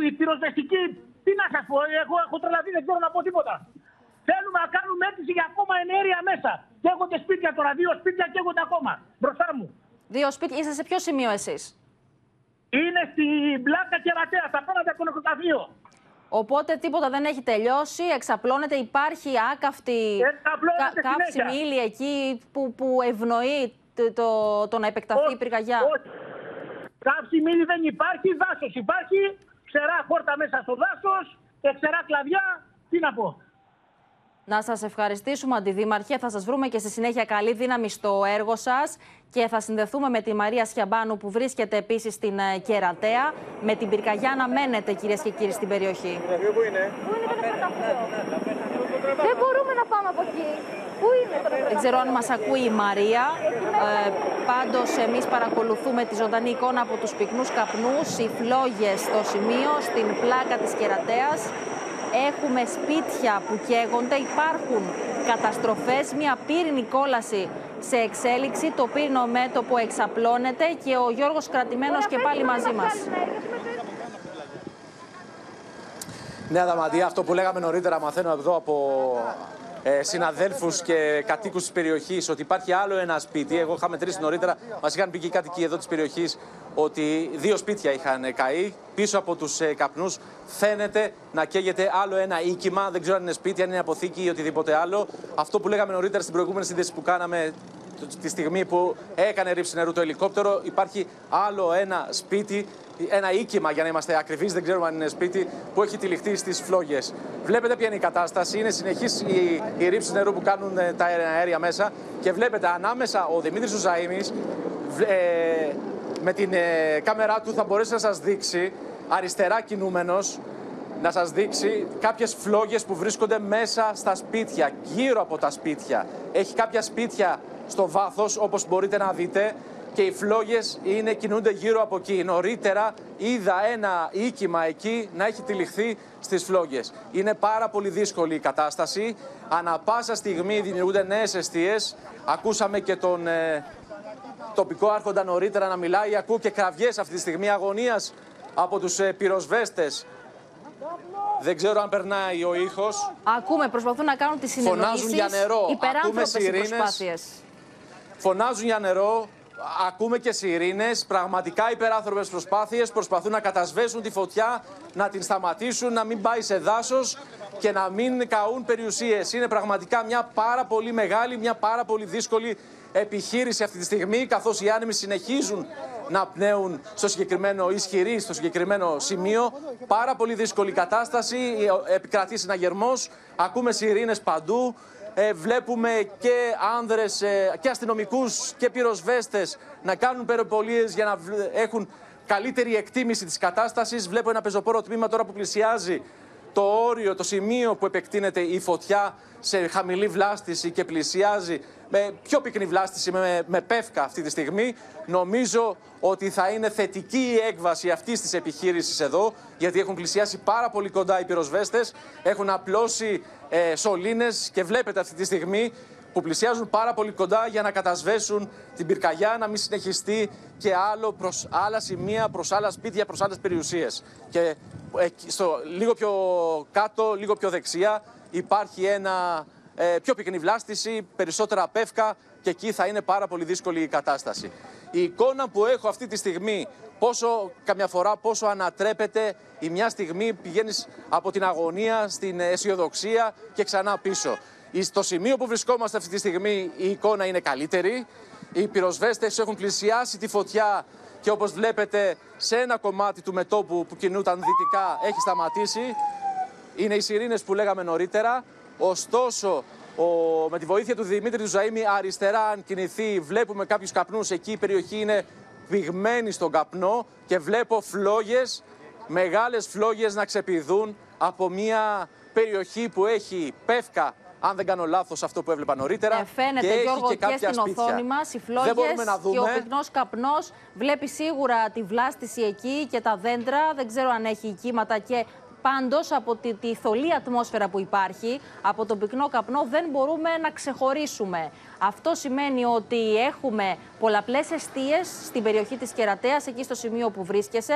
η πυροσβεστική, τι να σας πω, εγώ έχω τρελαθεί, δεν ξέρω να πω τίποτα. Θέλουμε να κάνουμε αίτηση για ακόμα ενέργεια μέσα. Καίγονται σπίτια τώρα, δύο σπίτια καίγονται ακόμα μπροστά μου. Δύο σπίτια, είστε σε ποιο σημείο εσείς? Είναι στην Πλάκα Κερατέας, απέναντι από το νεκροταφείο. Οπότε τίποτα δεν έχει τελειώσει, εξαπλώνεται, υπάρχει άκαυτη καύσιμη ύλη εκεί που, που ευνοεί το, το, το να επεκταθεί η πυρκαγιά. Όχι. Καύσιμη ύλη δεν υπάρχει, δάσος υπάρχει, ξερά χόρτα μέσα στο δάσος, ξερά κλαδιά, τι να πω. Να σας ευχαριστήσουμε, Αντιδήμαρχε. Θα σας βρούμε και στη συνέχεια καλή δύναμη στο έργο σας και θα συνδεθούμε με τη Μαρία Σιαμπάνου που βρίσκεται επίσης στην Κερατέα. Με την πυρκαγιά να μένετε, κυρίες και κύριοι, στην περιοχή. Πού είναι το νεκροταφείο? Δεν μπορούμε να πάμε από εκεί. Πού είναι το νεκροταφείο? Δεν ξέρω αν μας ακούει η Μαρία. Ε, πάντως, εμείς παρακολουθούμε τη ζωντανή εικόνα από τους πυκνούς καπνούς, οι φλόγες στο σημείο, στην πλάκα της Κερατέας. Έχουμε σπίτια που καίγονται, υπάρχουν καταστροφές, μια πύρινη κόλαση σε εξέλιξη, το πύρινο μέτωπο εξαπλώνεται και ο Γιώργος κρατημένος και πάλι μαζί μας. Ναι, Αδαμαντία, αυτό που λέγαμε νωρίτερα, μαθαίνω εδώ από ε, συναδέλφους και κατοίκους της περιοχής, ότι υπάρχει άλλο ένα σπίτι. Εγώ είχα μετρήσει νωρίτερα, μας είχαν πει και οι κάτοικοι εδώ της περιοχής, ότι δύο σπίτια είχαν καεί. Πίσω από τους ε, καπνούς φαίνεται να καίγεται άλλο ένα οίκημα. Δεν ξέρω αν είναι σπίτι, αν είναι αποθήκη ή οτιδήποτε άλλο. Αυτό που λέγαμε νωρίτερα στην προηγούμενη σύνδεση που κάναμε τη στιγμή που έκανε ρήψη νερού το ελικόπτερο, υπάρχει άλλο ένα σπίτι, ένα οίκημα για να είμαστε ακριβείς, δεν ξέρουμε αν είναι σπίτι, που έχει τυλιχτεί στις φλόγες. Βλέπετε ποια είναι η κατάσταση, είναι συνεχής η, η ρήψη νερού που κάνουν τα αέρια μέσα και βλέπετε ανάμεσα ο Δημήτρης ο Ζαΐμης, ε, με την ε, κάμερά του θα μπορέσει να σας δείξει, αριστερά κινούμενος, να σας δείξει κάποιες φλόγες που βρίσκονται μέσα στα σπίτια, γύρω από τα σπίτια. Έχει κάποια σπίτια στο βάθος, όπως μπορείτε να δείτε, και οι φλόγες είναι, κινούνται γύρω από εκεί. Νωρίτερα είδα ένα οίκημα εκεί να έχει τυλιχθεί στις φλόγες. Είναι πάρα πολύ δύσκολη η κατάσταση. Ανά πάσα στιγμή δημιουργούνται νέες εστίες. Ακούσαμε και τον ε, τοπικό άρχοντα νωρίτερα να μιλάει. Ακούω και κραυγές αυτή τη στιγμή αγωνίας από τους ε, πυροσβέστες. Δεν ξέρω αν περνάει ο ήχος. Ακούμε, προσπαθούν να κάνουν τις συνεννοήσεις. Φωνάζουν για νερό. Υπεράνθρωπες οι προσπάθειες. Φωνάζουν για νερό. Ακούμε και σιρήνες. Πραγματικά υπεράνθρωπες προσπάθειες. Προσπαθούν να κατασβέσουν τη φωτιά, να την σταματήσουν, να μην πάει σε δάσος και να μην καούν περιουσίες. Είναι πραγματικά μια πάρα πολύ μεγάλη, μια πάρα πολύ δύσκολη επιχείρηση αυτή τη στιγμή, καθώς οι άνεμοι συνεχίζουν να πνέουν στο συγκεκριμένο, ισχυρή στο συγκεκριμένο σημείο. Πάρα πολύ δύσκολη κατάσταση, επικρατεί συναγερμός, ακούμε σιρήνες παντού. Ε, βλέπουμε και άνδρες ε, και αστυνομικούς και πυροσβέστες να κάνουν περιπολίες για να έχουν καλύτερη εκτίμηση της κατάστασης. Βλέπω ένα πεζοπόρο τμήμα τώρα που πλησιάζει το όριο, το σημείο που επεκτείνεται η φωτιά σε χαμηλή βλάστηση και πλησιάζει με πιο πυκνή βλάστηση, με, με πεύκα αυτή τη στιγμή. Νομίζω ότι θα είναι θετική η έκβαση αυτής της επιχείρησης εδώ, γιατί έχουν πλησιάσει πάρα πολύ κοντά οι πυροσβέστες, έχουν απλώσει ε, σωλήνες και βλέπετε αυτή τη στιγμή που πλησιάζουν πάρα πολύ κοντά για να κατασβέσουν την πυρκαγιά, να μην συνεχιστεί και άλλο προς άλλα σημεία, προς άλλα σπίτια, προς άλλες περιουσίες. Και ε, στο, λίγο πιο κάτω, λίγο πιο δεξιά υπάρχει ένα ε, πιο πυκνή βλάστηση, περισσότερα πεύκα και εκεί θα είναι πάρα πολύ δύσκολη η κατάσταση. Η εικόνα που έχω αυτή τη στιγμή, πόσο, καμιά φορά πόσο ανατρέπεται η μια στιγμή, πηγαίνεις από την αγωνία στην αισιοδοξία και ξανά πίσω. Στο σημείο που βρισκόμαστε αυτή τη στιγμή η εικόνα είναι καλύτερη. Οι πυροσβέστες έχουν πλησιάσει τη φωτιά και όπως βλέπετε σε ένα κομμάτι του μετώπου που κινούταν δυτικά έχει σταματήσει. Είναι οι σιρήνες που λέγαμε νωρίτερα. Ωστόσο, ο, με τη βοήθεια του Δημήτρη του Ζαΐμη αριστερά αν κινηθεί βλέπουμε κάποιους καπνούς. Εκεί η περιοχή είναι πυγμένη στον καπνό και βλέπω φλόγες, μεγάλες φλόγες να ξεπηδούν από μια περιοχή που έχει πεύκα, αν δεν κάνω λάθος αυτό που έβλεπα νωρίτερα. Ε, φαίνεται, και Γιώργο, έχει και, και στην σπίτια. οθόνη μας οι φλόγες και ο πυκνός καπνός. Βλέπει σίγουρα τη βλάστηση εκεί και τα δέντρα. Δεν ξέρω αν έχει κύματα και πάντως από τη, τη θολή ατμόσφαιρα που υπάρχει, από τον πυκνό καπνό δεν μπορούμε να ξεχωρίσουμε. Αυτό σημαίνει ότι έχουμε πολλαπλές εστίες στην περιοχή της Κερατέας, εκεί στο σημείο που βρίσκεσαι.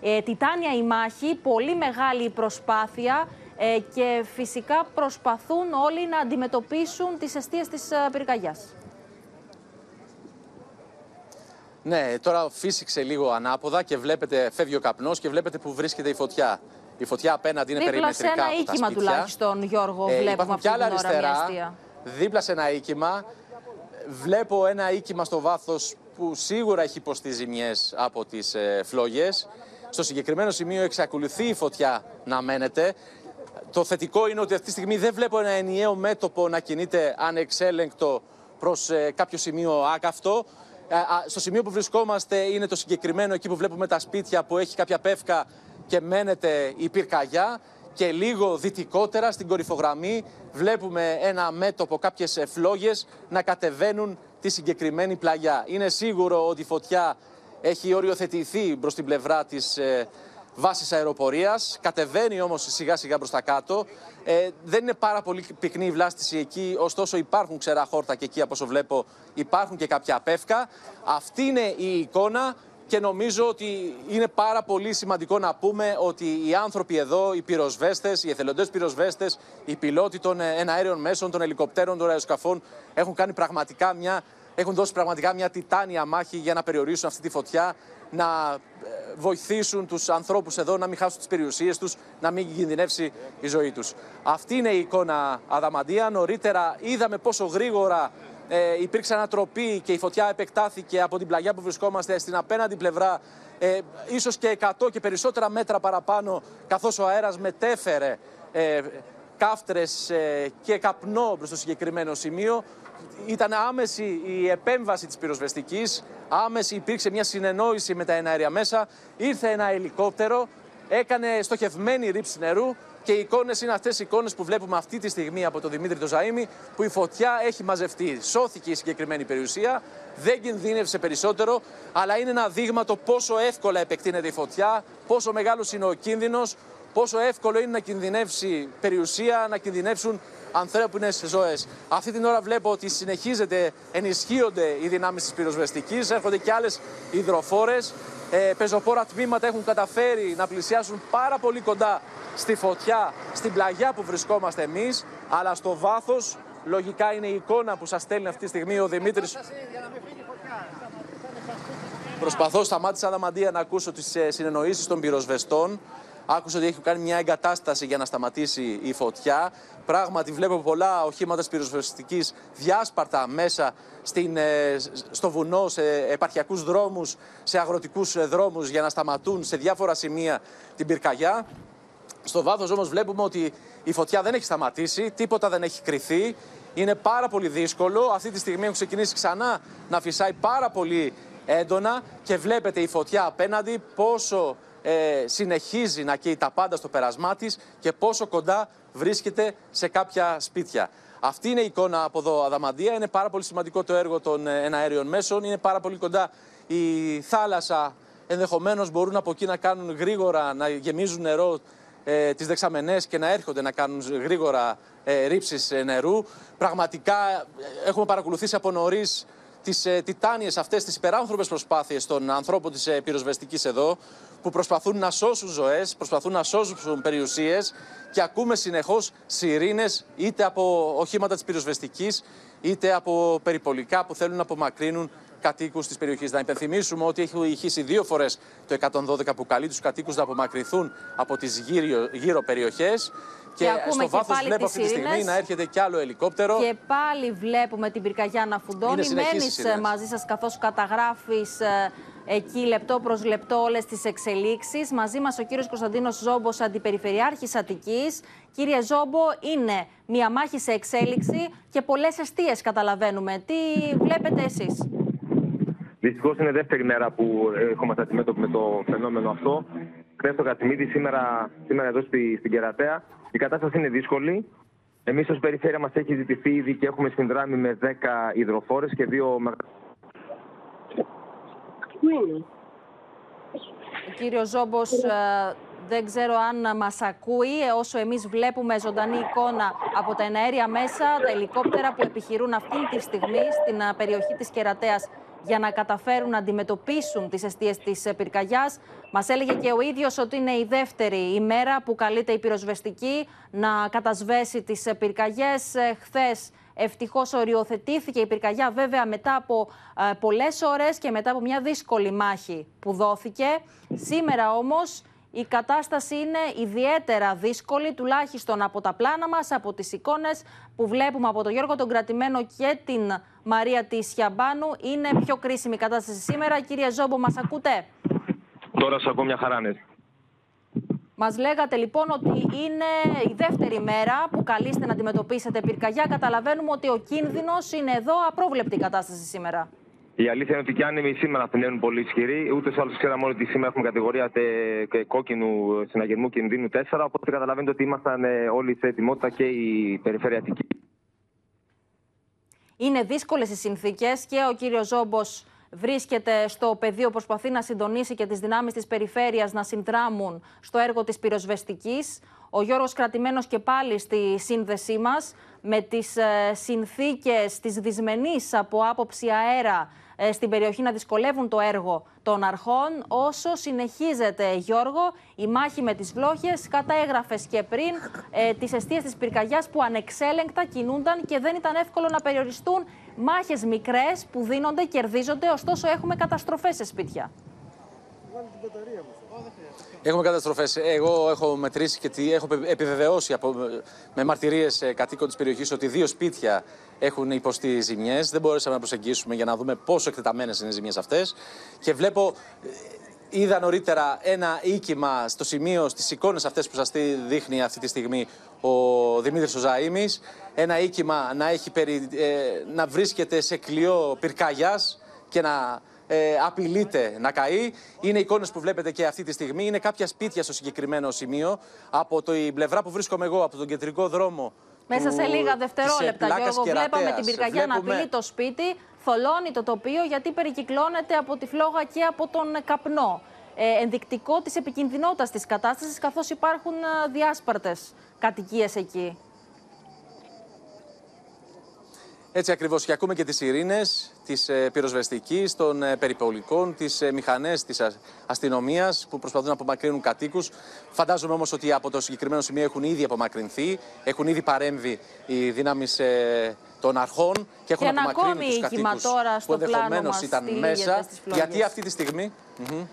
Ε, τιτάνια η μάχη, πολύ μεγάλη προσπάθεια ε, και φυσικά προσπαθούν όλοι να αντιμετωπίσουν τις αιστείες της ε, πυρκαγιάς. Ναι, τώρα φύσηξε λίγο ανάποδα και βλέπετε, φεύγει ο καπνός και βλέπετε που βρίσκεται η φωτιά. Η φωτιά απέναντι είναι περιμετρικά από τα σπίτια. Δίπλα σε ένα οίκημα τουλάχιστον, Γιώργο, ε, βλέπουμε αυτή την ώρα αριστερά, μια αιστεία. Δίπλα σε ένα οίκημα, βλέπω ένα οίκημα στο βάθος που σίγουρα έχει υποστεί ζημιές από τις ε, φλόγες. Στο συγκεκριμένο σημείο εξακολουθεί η φωτιά να μένεται. Το θετικό είναι ότι αυτή τη στιγμή δεν βλέπω ένα ενιαίο μέτωπο να κινείται ανεξέλεγκτο προς ε, κάποιο σημείο άκαυτο. Στο σημείο που βρισκόμαστε είναι το συγκεκριμένο, εκεί που βλέπουμε τα σπίτια που έχει κάποια πεύκα και μένεται η πυρκαγιά, και λίγο δυτικότερα στην κορυφογραμμή βλέπουμε ένα μέτωπο, κάποιες φλόγες να κατεβαίνουν τη συγκεκριμένη πλαγιά. Είναι σίγουρο ότι η φωτιά έχει οριοθετηθεί προς την πλευρά της ε, βάσης αεροπορίας, κατεβαίνει όμως σιγά σιγά προς τα κάτω. Ε, δεν είναι πάρα πολύ πυκνή η βλάστηση εκεί, ωστόσο υπάρχουν ξερά χόρτα και εκεί, από όσο βλέπω, υπάρχουν και κάποια πεύκα. Αυτή είναι η εικόνα και νομίζω ότι είναι πάρα πολύ σημαντικό να πούμε ότι οι άνθρωποι εδώ, οι πυροσβέστες, οι εθελοντές πυροσβέστες, οι πιλότοι των εναέριων μέσων, των ελικοπτέρων, των αεροσκαφών έχουν κάνει πραγματικά μια... Έχουν δώσει πραγματικά μια τιτάνια μάχη για να περιορίσουν αυτή τη φωτιά, να βοηθήσουν τους ανθρώπους εδώ να μην χάσουν τις περιουσίες τους, να μην κινδυνεύσει η ζωή τους. Αυτή είναι η εικόνα, Αδαμαντία. Νωρίτερα είδαμε πόσο γρήγορα ε, υπήρξε ανατροπή και η φωτιά επεκτάθηκε από την πλαγιά που βρισκόμαστε στην απέναντι πλευρά, ε, ίσως και εκατό και περισσότερα μέτρα παραπάνω, καθώς ο αέρας μετέφερε ε, κάφτρες ε, και καπνό προς το συγκεκριμένο σημείο. Ήταν άμεση η επέμβαση της πυροσβεστικής, άμεση υπήρξε μια συνεννόηση με τα εναέρια μέσα, ήρθε ένα ελικόπτερο, έκανε στοχευμένη ρήψη νερού και οι εικόνες είναι αυτές οι εικόνες που βλέπουμε αυτή τη στιγμή από τον Δημήτρη το Ζαΐμι, που η φωτιά έχει μαζευτεί. Σώθηκε η συγκεκριμένη περιουσία, δεν κινδύνευσε περισσότερο, αλλά είναι ένα δείγμα το πόσο εύκολα επεκτείνεται η φωτιά, πόσο μεγάλος είναι ο κίνδυνος, πόσο εύκολο είναι να κινδυνεύσει περιουσία, να κινδυνεύσουν ανθρώπινες ζωές. Αυτή την ώρα βλέπω ότι συνεχίζεται, ενισχύονται οι δυνάμεις της πυροσβεστικής, έρχονται και άλλες υδροφόρες. Ε, πεζοπόρα τμήματα έχουν καταφέρει να πλησιάσουν πάρα πολύ κοντά στη φωτιά, στην πλαγιά που βρισκόμαστε εμείς, αλλά στο βάθος, λογικά είναι η εικόνα που σας στέλνει αυτή τη στιγμή ο Δημήτρης. Προσπαθώ, σταμάτησα, Αδαμαντία, να ακούσω τις συνεννοήσεις των πυροσβεστών. Άκουσα ότι έχει κάνει μια εγκατάσταση για να σταματήσει η φωτιά. Πράγματι, βλέπω πολλά οχήματα της πυροσβεστικής διάσπαρτα μέσα στην, στο βουνό, σε επαρχιακούς δρόμους, σε αγροτικούς δρόμους, για να σταματούν σε διάφορα σημεία την πυρκαγιά. Στο βάθος όμως βλέπουμε ότι η φωτιά δεν έχει σταματήσει, τίποτα δεν έχει κρυθεί. Είναι πάρα πολύ δύσκολο. Αυτή τη στιγμή έχουν ξεκινήσει ξανά να φυσάει πάρα πολύ έντονα και βλέπετε η φωτιά απέναντι πόσο ε, συνεχίζει να καίει τα πάντα στο πέρασμά της και πόσο κοντά βρίσκεται σε κάποια σπίτια. Αυτή είναι η εικόνα από εδώ, Αδαμαντία. Είναι πάρα πολύ σημαντικό το έργο των εναέριων μέσων. Είναι πάρα πολύ κοντά η θάλασσα. Ενδεχομένως μπορούν από εκεί να κάνουν γρήγορα, να γεμίζουν νερό ε, τις δεξαμενές και να έρχονται να κάνουν γρήγορα ε, ρήψεις νερού. Πραγματικά έχουμε παρακολουθήσει από νωρίς τις ε, τιτάνιες αυτές, τις υπεράνθρωπες προσπάθειες των ανθρώπων της ε, πυροσβεστικής εδώ, που προσπαθούν να σώσουν ζωές, προσπαθούν να σώσουν περιουσίες και ακούμε συνεχώς σιρήνες είτε από οχήματα της πυροσβεστικής είτε από περιπολικά που θέλουν να απομακρύνουν κατοίκους της περιοχής. Να υπενθυμίσουμε ότι έχει ηχήσει δύο φορές το εκατόν δώδεκα που καλεί τους κατοίκους να απομακρυνθούν από τις γύρω, γύρω περιοχές. Και, και στο βάθος βλέπω αυτή τη στιγμή να έρχεται κι άλλο ελικόπτερο. Και πάλι βλέπουμε την πυρκαγιά να φουντώνει. Μένεις μαζί σας καθώς καταγράφεις ε, εκεί λεπτό προς λεπτό όλες τις εξελίξεις. Μαζί μας ο κύριος Κωνσταντίνος Ζόμπος, Αντιπεριφερειάρχης Αττικής. Κύριε Ζόμπο, είναι μια μάχη σε εξέλιξη και πολλές εστίες καταλαβαίνουμε. Τι βλέπετε εσείς? Δυστυχώς είναι δεύτερη μέρα που έχουμε αντιμέτωποι με το φαινόμενο αυτό. Χθες στο Κατσιμίδι, σήμερα, σήμερα εδώ στη, στην Κερατέα. Η κατάσταση είναι δύσκολη. Εμείς ως περιφέρεια μας έχει ζητηθεί ήδη και έχουμε συνδράμει με δέκα υδροφόρες και δύο... Ο κύριος Ζόμπος ε, Δεν ξέρω αν μας ακούει, όσο εμείς βλέπουμε ζωντανή εικόνα από τα εναέρια μέσα, τα ελικόπτερα που επιχειρούν αυτή τη στιγμή στην περιοχή της Κερατέας για να καταφέρουν να αντιμετωπίσουν τις αιστείες της πυρκαγιάς. Μας έλεγε και ο ίδιος ότι είναι η δεύτερη ημέρα που καλείται η πυροσβεστική να κατασβέσει τις πυρκαγιές. Χθες ευτυχώς οριοθετήθηκε η πυρκαγιά, βέβαια μετά από ε, πολλές ώρες και μετά από μια δύσκολη μάχη που δόθηκε. Σήμερα όμως η κατάσταση είναι ιδιαίτερα δύσκολη, τουλάχιστον από τα πλάνα μας, από τις εικόνες που βλέπουμε από τον Γιώργο τον Κρατημένο και την Μαρία τη Σιαμπάνου. Είναι πιο κρίσιμη η κατάσταση σήμερα. Κύριε Ζόμπο, μας ακούτε? Τώρα σας ακούω μια χαρά, ναι. Μας λέγατε λοιπόν ότι είναι η δεύτερη μέρα που καλείστε να αντιμετωπίσετε πυρκαγιά. Καταλαβαίνουμε ότι ο κίνδυνος είναι εδώ, απρόβλεπτη κατάσταση σήμερα. Η αλήθεια είναι ότι και άνεμοι σήμερα πνέουν πολύ ισχυροί. Ούτε σε άλλους ξέραμε ότι σήμερα έχουμε κατηγορία τε, και κόκκινου συναγερμού κινδύνου τέσσερα. Οπότε καταλαβαίνετε ότι ήμασταν όλοι σε ετοιμότητα και η περιφερειατική. Είναι δύσκολες οι συνθήκες και ο κύριος Ζόμπος βρίσκεται στο πεδίο, προσπαθεί να συντονίσει και τις δυνάμεις της περιφέρειας να συνδράμουν στο έργο της πυροσβεστικής. Ο Γιώργος Κρατημένος και πάλι στη σύνδεσή μας με τις συνθήκες της δυσμενής από άποψη αέρα στην περιοχή να δυσκολεύουν το έργο των αρχών. Όσο συνεχίζεται, Γιώργο, η μάχη με τις βλόχες, καταέγραφες και πριν ε, τις αιστείες της πυρκαγιάς που ανεξέλεγκτα κινούνταν και δεν ήταν εύκολο να περιοριστούν. Μάχες μικρές που δίνονται, κερδίζονται, ωστόσο έχουμε καταστροφές σε σπίτια. Έχουμε καταστροφές. Εγώ έχω μετρήσει και τι, έχω επιβεβαιώσει από, με μαρτυρίες κατοίκων της περιοχής ότι δύο σπίτια έχουν υποστεί ζημιές. Δεν μπορέσαμε να προσεγγίσουμε για να δούμε πόσο εκτεταμένες είναι οι ζημιές αυτές. Και βλέπω, είδα νωρίτερα ένα οίκημα στο σημείο, στις εικόνες αυτές που σας δείχνει αυτή τη στιγμή ο Δημήτρης ο Ζαΐμης. Ένα οίκημα να, έχει περι, ε, να βρίσκεται σε κλειό πυρκαγιάς και να Ε, απειλείται να καεί. Είναι εικόνες που βλέπετε και αυτή τη στιγμή. Είναι κάποια σπίτια στο συγκεκριμένο σημείο. Από την πλευρά που βρίσκομαι εγώ, από τον κεντρικό δρόμο. Μέσα του, σε λίγα δευτερόλεπτα, Γιώργο, βλέπαμε την πυρκαγιά βλέπουμε... να απειλεί το σπίτι. Θολώνει το τοπίο γιατί περικυκλώνεται από τη φλόγα και από τον καπνό. Ε, ενδεικτικό της επικινδυνότητας της κατάστασης, καθώς υπάρχουν διάσπαρτες κατοικίες εκεί. Έτσι ακριβώς, και ακούμε και τις σιρήνες της ε, πυροσβεστικής, των ε, περιπολικών, τις ε, μηχανές της αστυνομίας που προσπαθούν να απομακρύνουν κατοίκους. Φαντάζομαι όμως ότι από το συγκεκριμένο σημείο έχουν ήδη απομακρυνθεί, έχουν ήδη παρέμβει οι δύναμεις ε, των αρχών και έχουν και απομακρύνει τους κατοίκους τώρα στο που ενδεχομένως ήταν μέσα. Γιατί αυτή τη στιγμή... Mm-hmm.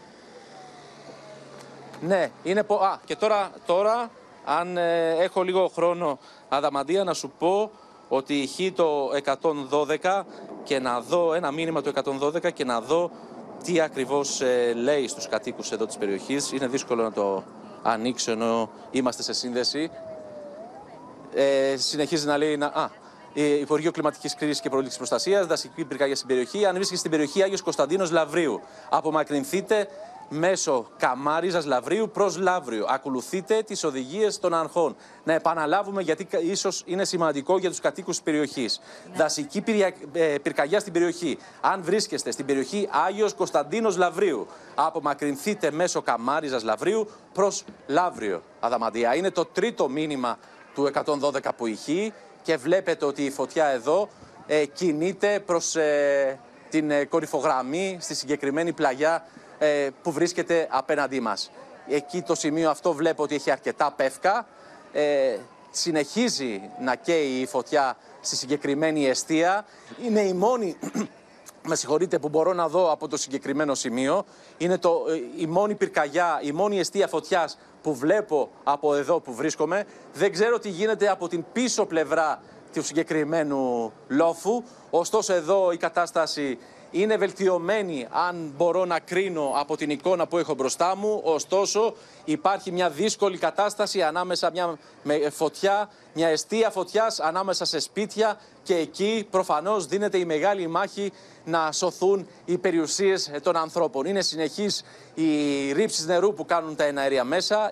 Ναι, είναι... Πο... Α, και τώρα, τώρα αν ε, έχω λίγο χρόνο, Αδαμαντία, να σου πω ότι ηχεί το εκατόν δώδεκα και να δω ένα μήνυμα του εκατόν δώδεκα και να δω τι ακριβώς ε, λέει στους κατοίκους εδώ της περιοχής. Είναι δύσκολο να το ανοίξω ενώ είμαστε σε σύνδεση. Ε, συνεχίζει να λέει... Να, α, Υπουργείο Κλιματικής Κρίσης και Προλήψης Προστασίας, δασική πυρκαγιά στην περιοχή. Αν βρίσκεστε στην περιοχή Άγιος Κωνσταντίνος Λαβρίου, απομακρυνθείτε μέσω Καμάριζας Λαβρίου προς Λαύριο. Ακολουθείτε τις οδηγίες των αρχών. Να επαναλάβουμε, γιατί ίσως είναι σημαντικό για τους κατοίκους της περιοχής. Ναι. Δασική πυρια... ε, πυρκαγιά στην περιοχή. Αν βρίσκεστε στην περιοχή Άγιος Κωνσταντίνος Λαβρίου, απομακρυνθείτε μέσω Καμάριζας Λαβρίου προς Λαύριο. Αδαμαντία. Είναι το τρίτο μήνυμα του εκατόν δώδεκα που ηχεί και βλέπετε ότι η φωτιά εδώ ε, κινείται προς ε, την ε, κορυφογραμμή στη συγκεκριμένη πλαγιά που βρίσκεται απέναντί μας. Εκεί το σημείο αυτό βλέπω ότι έχει αρκετά πεύκα. Ε, συνεχίζει να καίει η φωτιά στη συγκεκριμένη εστία. Είναι η μόνη, με συγχωρείτε, που μπορώ να δω από το συγκεκριμένο σημείο. Είναι το, η μόνη πυρκαγιά, η μόνη εστία φωτιάς που βλέπω από εδώ που βρίσκομαι. Δεν ξέρω τι γίνεται από την πίσω πλευρά του συγκεκριμένου λόφου. Ωστόσο εδώ η κατάσταση είναι βελτιωμένη, αν μπορώ να κρίνω από την εικόνα που έχω μπροστά μου. Ωστόσο, υπάρχει μια δύσκολη κατάσταση ανάμεσα μια με φωτιά, μια εστία φωτιάς ανάμεσα σε σπίτια και εκεί προφανώς δίνεται η μεγάλη μάχη να σωθούν οι περιουσίες των ανθρώπων. Είναι συνεχείς οι ρήψεις νερού που κάνουν τα εναέρια μέσα. Είναι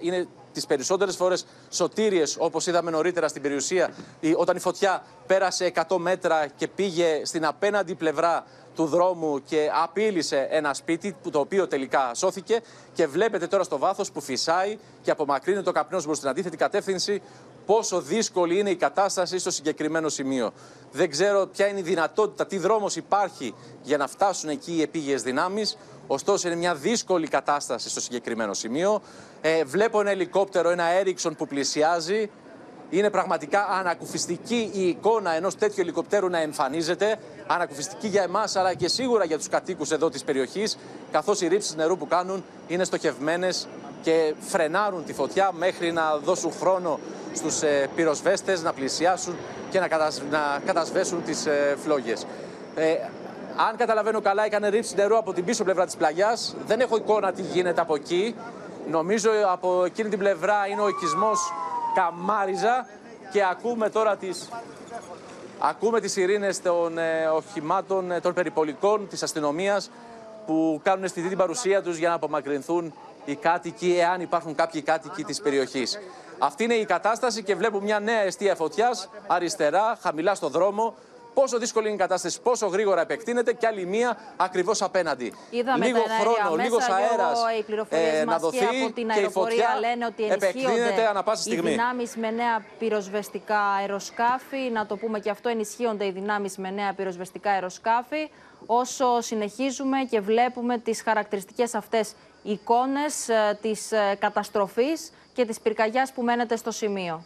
τις περισσότερες φορές σωτήριες, όπως είδαμε νωρίτερα στην περιουσία, όταν η φωτιά πέρασε εκατό μέτρα και πήγε στην απέναντι πλευρά του δρόμου και απείλησε ένα σπίτι, το οποίο τελικά σώθηκε. Και βλέπετε τώρα στο βάθος που φυσάει και απομακρύνει το καπνός προς την αντίθετη κατεύθυνση, πόσο δύσκολη είναι η κατάσταση στο συγκεκριμένο σημείο. Δεν ξέρω ποια είναι η δυνατότητα, τι δρόμος υπάρχει για να φτάσουν εκεί οι επίγειες δυνάμεις. Ωστόσο, είναι μια δύσκολη κατάσταση στο συγκεκριμένο σημείο. Ε, βλέπω ένα ελικόπτερο, ένα Έριξον που πλησιάζει. Είναι πραγματικά ανακουφιστική η εικόνα ενός τέτοιου ελικοπτέρου να εμφανίζεται. Ανακουφιστική για εμάς, αλλά και σίγουρα για τους κατοίκους εδώ της περιοχής, καθώς οι ρήψεις νερού που κάνουν είναι στοχευμένες και φρενάρουν τη φωτιά μέχρι να δώσουν χρόνο στους ε, πυροσβέστες να πλησιάσουν και να, κατασ... να κατασβέσουν τις ε, φλόγες. Ε, αν καταλαβαίνω καλά, έκανε ρήψη νερού από την πίσω πλευρά της πλαγιάς. Δεν έχω εικόνα τι γίνεται από εκεί. Νομίζω από εκείνη την πλευρά είναι ο οικισμός Καμάριζα και ακούμε τώρα τις, ακούμε τις σιρήνες των ε, οχημάτων, ε, των περιπολικών, της αστυνομίας που κάνουν αισθητή την παρουσία τους για να απομακρυνθούν οι κάτοικοι, εάν υπάρχουν κάποιοι κάτοικοι της περιοχής. Αυτή είναι η κατάσταση και βλέπουμε μια νέα εστία φωτιάς αριστερά, χαμηλά στο δρόμο. Πόσο δύσκολη είναι η κατάσταση, πόσο γρήγορα επεκτείνεται και άλλη μία ακριβώς απέναντι. Είδαμε λίγο χρόνο, μέσα, λίγος αέρας ε, να δοθεί από την και η φωτιά λένε ότι επεκτείνεται ανά πάσα στιγμή. Οι δυνάμεις με νέα πυροσβεστικά αεροσκάφη, να το πούμε και αυτό, ενισχύονται οι δυνάμεις με νέα πυροσβεστικά αεροσκάφη, όσο συνεχίζουμε και βλέπουμε τις χαρακτηριστικές αυτές εικόνες ε, της ε, καταστροφής και της πυρκαγιάς που μένεται στο σημείο.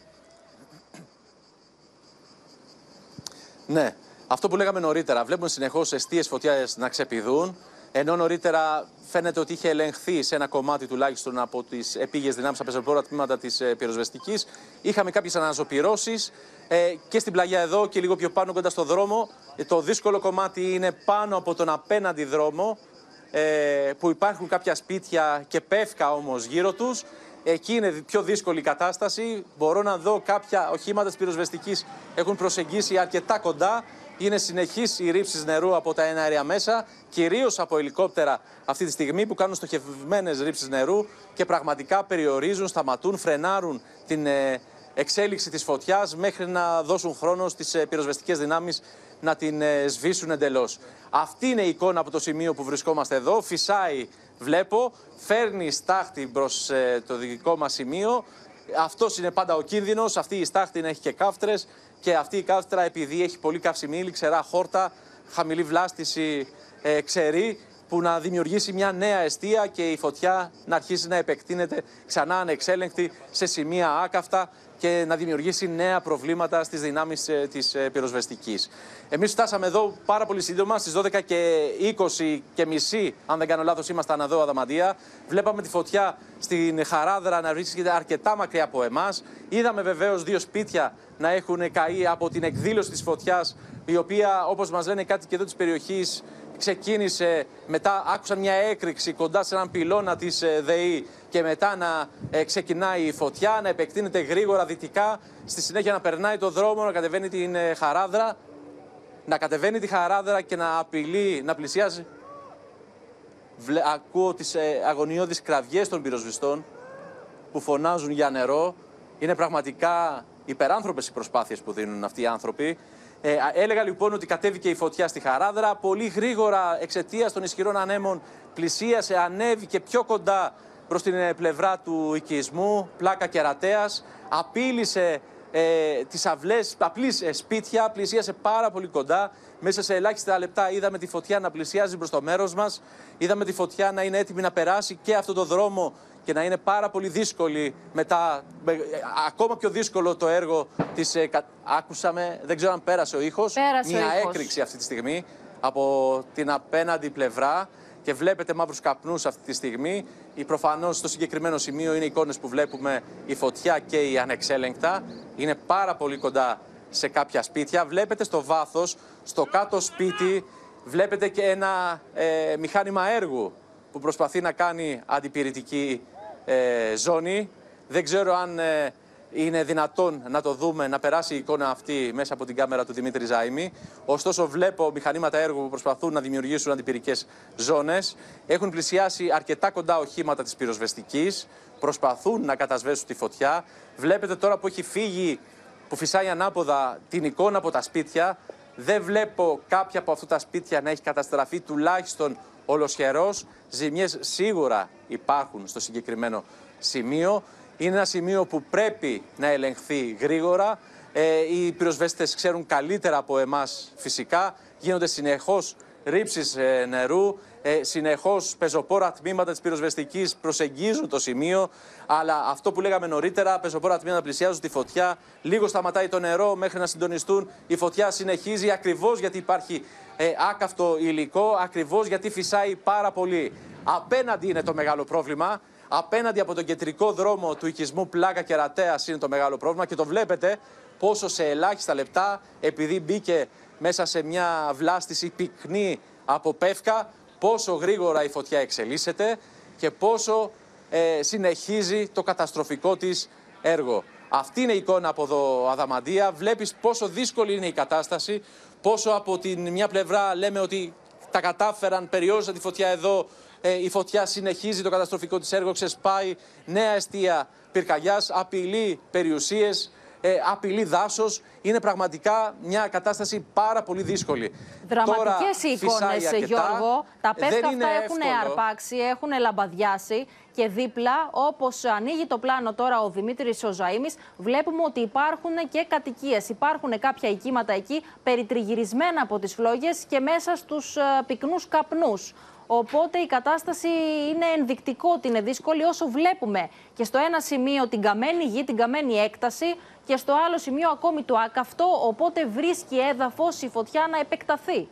Ναι, αυτό που λέγαμε νωρίτερα. Βλέπουμε συνεχώς εστίες φωτιάς να ξεπηδούν. Ενώ νωρίτερα φαίνεται ότι είχε ελεγχθεί σε ένα κομμάτι τουλάχιστον από τις επίγειες δυνάμεις, από τα πεζοπόρα τμήματα της ε, πυροσβεστικής. Είχαμε κάποιες αναζωπυρώσεις ε, και στην πλαγιά εδώ και λίγο πιο πάνω κοντά στο δρόμο. Ε, το δύσκολο κομμάτι είναι πάνω από τον απέναντι δρόμο, ε, που υπάρχουν κάποια σπίτια και πεύκα όμως γύρω τους. Εκεί είναι πιο δύσκολη η κατάσταση. Μπορώ να δω κάποια οχήματα της πυροσβεστικής έχουν προσεγγίσει αρκετά κοντά. Είναι συνεχής οι ρήψεις νερού από τα εναέρια μέσα, κυρίως από ελικόπτερα αυτή τη στιγμή που κάνουν στοχευμένες ρήψεις νερού και πραγματικά περιορίζουν, σταματούν, φρενάρουν την ε, εξέλιξη της φωτιάς μέχρι να δώσουν χρόνο στις ε, πυροσβεστικές δυνάμεις να την ε, σβήσουν εντελώς. Αυτή είναι η εικόνα από το σημείο που βρισκόμαστε εδώ. Φυσάει, βλέπω, φέρνει στάχτη προς ε, το δικό μας σημείο. Αυτός είναι πάντα ο κίνδυνος. Αυτή η στάχτη έχει και κάφτρες και αυτή η κάφτρα, επειδή έχει πολύ καυσιμί ύλη, ξερά χόρτα, χαμηλή βλάστηση ε, ξερή, που να δημιουργήσει μια νέα εστία και η φωτιά να αρχίσει να επεκτείνεται ξανά ανεξέλεγκτη σε σημεία άκαυτα και να δημιουργήσει νέα προβλήματα στις δυνάμεις ε, της ε, πυροσβεστικής. Εμείς φτάσαμε εδώ πάρα πολύ σύντομα, στις δώδεκα και είκοσι και μισή, αν δεν κάνω λάθος, ήμασταν εδώ Αδαμαντία. Βλέπαμε τη φωτιά στην Χαράδρα να βρίσκεται αρκετά μακριά από εμάς. Είδαμε βεβαίως δύο σπίτια να έχουν καεί από την εκδήλωση της φωτιάς, η οποία, όπως μας λένε οι κάτοικοι εδώ της περιοχής, ξεκίνησε, μετά άκουσαν μια έκρηξη κοντά σε έναν πυλώνα της ΔΕΗ και μετά να ε, ξεκινάει η φωτιά, να επεκτείνεται γρήγορα δυτικά, στη συνέχεια να περνάει το δρόμο, να κατεβαίνει την ε, Χαράδρα, να κατεβαίνει τη Χαράδρα και να απειλεί, να πλησιάζει. Βλε, ακούω τις ε, αγωνιώδεις κραυγές των πυροσβεστών που φωνάζουν για νερό. Είναι πραγματικά υπεράνθρωπες οι προσπάθειες που δίνουν αυτοί οι άνθρωποι. Ε, έλεγα λοιπόν ότι κατέβηκε η φωτιά στη Χαράδρα. Πολύ γρήγορα, εξαιτίας των ισχυρών ανέμων, πλησίασε, ανέβηκε πιο κοντά προς την πλευρά του οικισμού, πλάκα Κερατέας. Απείλησε ε, τις αυλές, απλής σπίτια, πλησίασε πάρα πολύ κοντά. Μέσα σε ελάχιστα λεπτά είδαμε τη φωτιά να πλησιάζει προς το μέρος μας. Είδαμε τη φωτιά να είναι έτοιμη να περάσει και αυτό το δρόμο και να είναι πάρα πολύ δύσκολη μετά, ακόμα πιο δύσκολο το έργο της, ε, άκουσαμε, δεν ξέρω αν πέρασε ο ήχος, πέρασε μια ο ήχος. έκρηξη αυτή τη στιγμή από την απέναντι πλευρά και βλέπετε μαύρους καπνούς αυτή τη στιγμή. Η, προφανώς στο συγκεκριμένο σημείο είναι εικόνες που βλέπουμε η φωτιά και η ανεξέλεγκτα. Είναι πάρα πολύ κοντά σε κάποια σπίτια. Βλέπετε στο βάθος, στο κάτω σπίτι, βλέπετε και ένα ε, μηχάνημα έργου που προσπαθεί να κάνει αντιπυρητική ε, ζώνη. Δεν ξέρω αν ε, είναι δυνατόν να το δούμε, να περάσει η εικόνα αυτή μέσα από την κάμερα του Δημήτρη Ζαΐμη. Ωστόσο, βλέπω μηχανήματα έργου που προσπαθούν να δημιουργήσουν αντιπυρικές ζώνες. Έχουν πλησιάσει αρκετά κοντά οχήματα της πυροσβεστικής. Προσπαθούν να κατασβέσουν τη φωτιά. Βλέπετε τώρα που έχει φύγει, που φυσάει ανάποδα την εικόνα από τα σπίτια. Δεν βλέπω κάποια από αυτά τα σπίτια να έχει καταστραφεί τουλάχιστον ολοσχερός. Ζημιές σίγουρα υπάρχουν στο συγκεκριμένο σημείο. Είναι ένα σημείο που πρέπει να ελεγχθεί γρήγορα. Ε, οι πυροσβέστες ξέρουν καλύτερα από εμάς φυσικά. Γίνονται συνεχώς ρήψεις ε, νερού. Ε, συνεχώς πεζοπόρα τμήματα της πυροσβεστικής προσεγγίζουν το σημείο. Αλλά αυτό που λέγαμε νωρίτερα, πεζοπόρα τμήματα πλησιάζουν τη φωτιά. Λίγο σταματάει το νερό μέχρι να συντονιστούν. Η φωτιά συνεχίζει ακριβώς γιατί υπάρχει ε, άκαυτο υλικό, ακριβώς γιατί φυσάει πάρα πολύ. Απέναντι είναι το μεγάλο πρόβλημα. Απέναντι από τον κεντρικό δρόμο του οικισμού Πλάκα Κερατέας είναι το μεγάλο πρόβλημα και το βλέπετε πόσο σε ελάχιστα λεπτά, επειδή μπήκε μέσα σε μια βλάστηση πυκνή από πεύκα, πόσο γρήγορα η φωτιά εξελίσσεται και πόσο ε, συνεχίζει το καταστροφικό της έργο. Αυτή είναι η εικόνα από εδώ, Αδαμαντία. Βλέπεις πόσο δύσκολη είναι η κατάσταση, πόσο από την μια πλευρά λέμε ότι τα κατάφεραν, περιόρισαν τη φωτιά εδώ. Η φωτιά συνεχίζει το καταστροφικό της έργο, ξεσπάει νέα εστία πυρκαγιάς, απειλεί περιουσίες, ε, απειλεί δάσος. Είναι πραγματικά μια κατάσταση πάρα πολύ δύσκολη. Δραματικές οι εικόνες, Γιώργο. Τα πεύκα αυτά έχουν αρπάξει, έχουν λαμπαδιάσει και δίπλα, όπως ανοίγει το πλάνο τώρα ο Δημήτρης ο Ζαΐμης, βλέπουμε ότι υπάρχουν και κατοικίες. Υπάρχουν κάποια οικήματα εκεί περιτριγυρισμένα από τις φλόγες και μέσα στους πυκνούς καπνούς. Οπότε η κατάσταση είναι ενδεικτικό ότι είναι δύσκολη όσο βλέπουμε και στο ένα σημείο την καμένη γη, την καμένη έκταση και στο άλλο σημείο ακόμη το άκαυτο, οπότε βρίσκει έδαφος η φωτιά να επεκταθεί.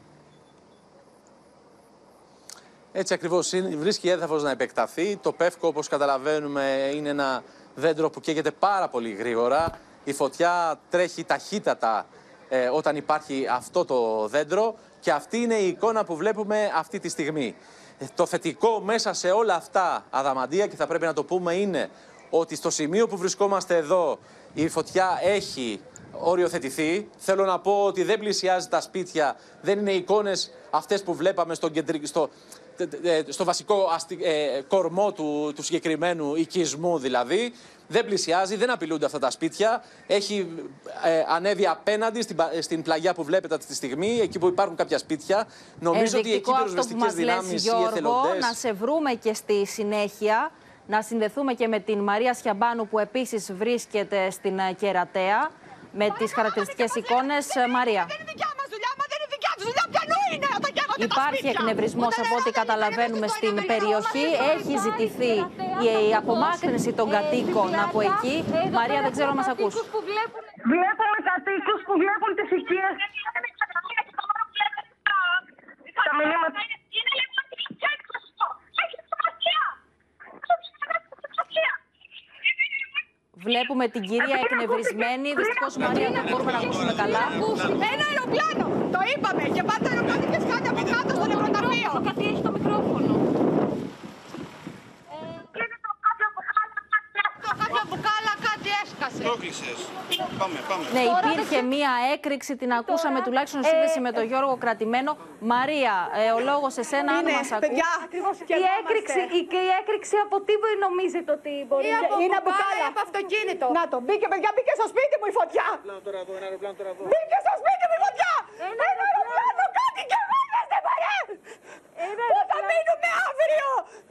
Έτσι ακριβώς είναι, βρίσκει έδαφος να επεκταθεί. Το πεύκο, όπως καταλαβαίνουμε, είναι ένα δέντρο που καίγεται πάρα πολύ γρήγορα. Η φωτιά τρέχει ταχύτατα ε, όταν υπάρχει αυτό το δέντρο. Και αυτή είναι η εικόνα που βλέπουμε αυτή τη στιγμή. Το θετικό μέσα σε όλα αυτά, Αδαμαντία, και θα πρέπει να το πούμε, είναι ότι στο σημείο που βρισκόμαστε εδώ η φωτιά έχει οριοθετηθεί. Θέλω να πω ότι δεν πλησιάζει τα σπίτια, δεν είναι εικόνες αυτές που βλέπαμε στο, κεντρι... στο... στο βασικό αστι... ε, κορμό του, του συγκεκριμένου οικισμού δηλαδή. Δεν πλησιάζει, δεν απειλούνται αυτά τα σπίτια. Έχει ε, ανέβει απέναντι στην, στην πλαγιά που βλέπετε αυτή τη στιγμή, εκεί που υπάρχουν κάποια σπίτια. Νομίζω ότι εκεί οι πυροσβεστικές δυνάμεις, οι εθελοντές... Να σε βρούμε και στη συνέχεια, να συνδεθούμε και με την Μαρία Σιαμπάνου που επίσης βρίσκεται στην Κερατέα, με τις χαρακτηριστικές εικόνες. Μαρία. Υπάρχει εκνευρισμός από ό,τι καταλαβαίνουμε στην περιοχή. Έχει ζητηθεί η απομάκρυνση των κατοίκων από εκεί. Μαρία, δεν ξέρω αν μας ακούς. Βλέπουμε κατοίκους που βλέπουν τις οικίες. Τα μηνύματα. Βλέπουμε την κυρία εκνευρισμένη. Δυστυχώς, Μαρία, δεν μπορούμε να ακούσουμε καλά. Ένα αεροπλάνο! Το είπαμε! Και πάντα αεροπλάνο και σκάτε από κάτω στο νεκροταφείο! Κάτι έχει το μικρόφωνο. Κάποια μπουκάλα κάτι έσκασε. Το έκλεισες. Πάμε, πάμε. Ναι, υπήρχε μία έκρηξη, την ακούσαμε τουλάχιστον σε σύνδεση με τον Γιώργο Κρατημένο. Μαρία, ε, ο λόγος σε σένα, αν μας ακούς. Παιδιά, η έκρηξη, η, η έκρηξη από τι νομίζετε ότι μπορεί να είναι? Είναι μπουκάλα από αυτοκίνητο. Να το μπήκε, παιδιά, μπήκε στο σπίτι μου η φωτιά. Μπήκε στο σπίτι μου η φωτιά. Ένα αεροπλάνο, κάτι και βάζεστε παρέ. Πού θα μείνουμε αύριο?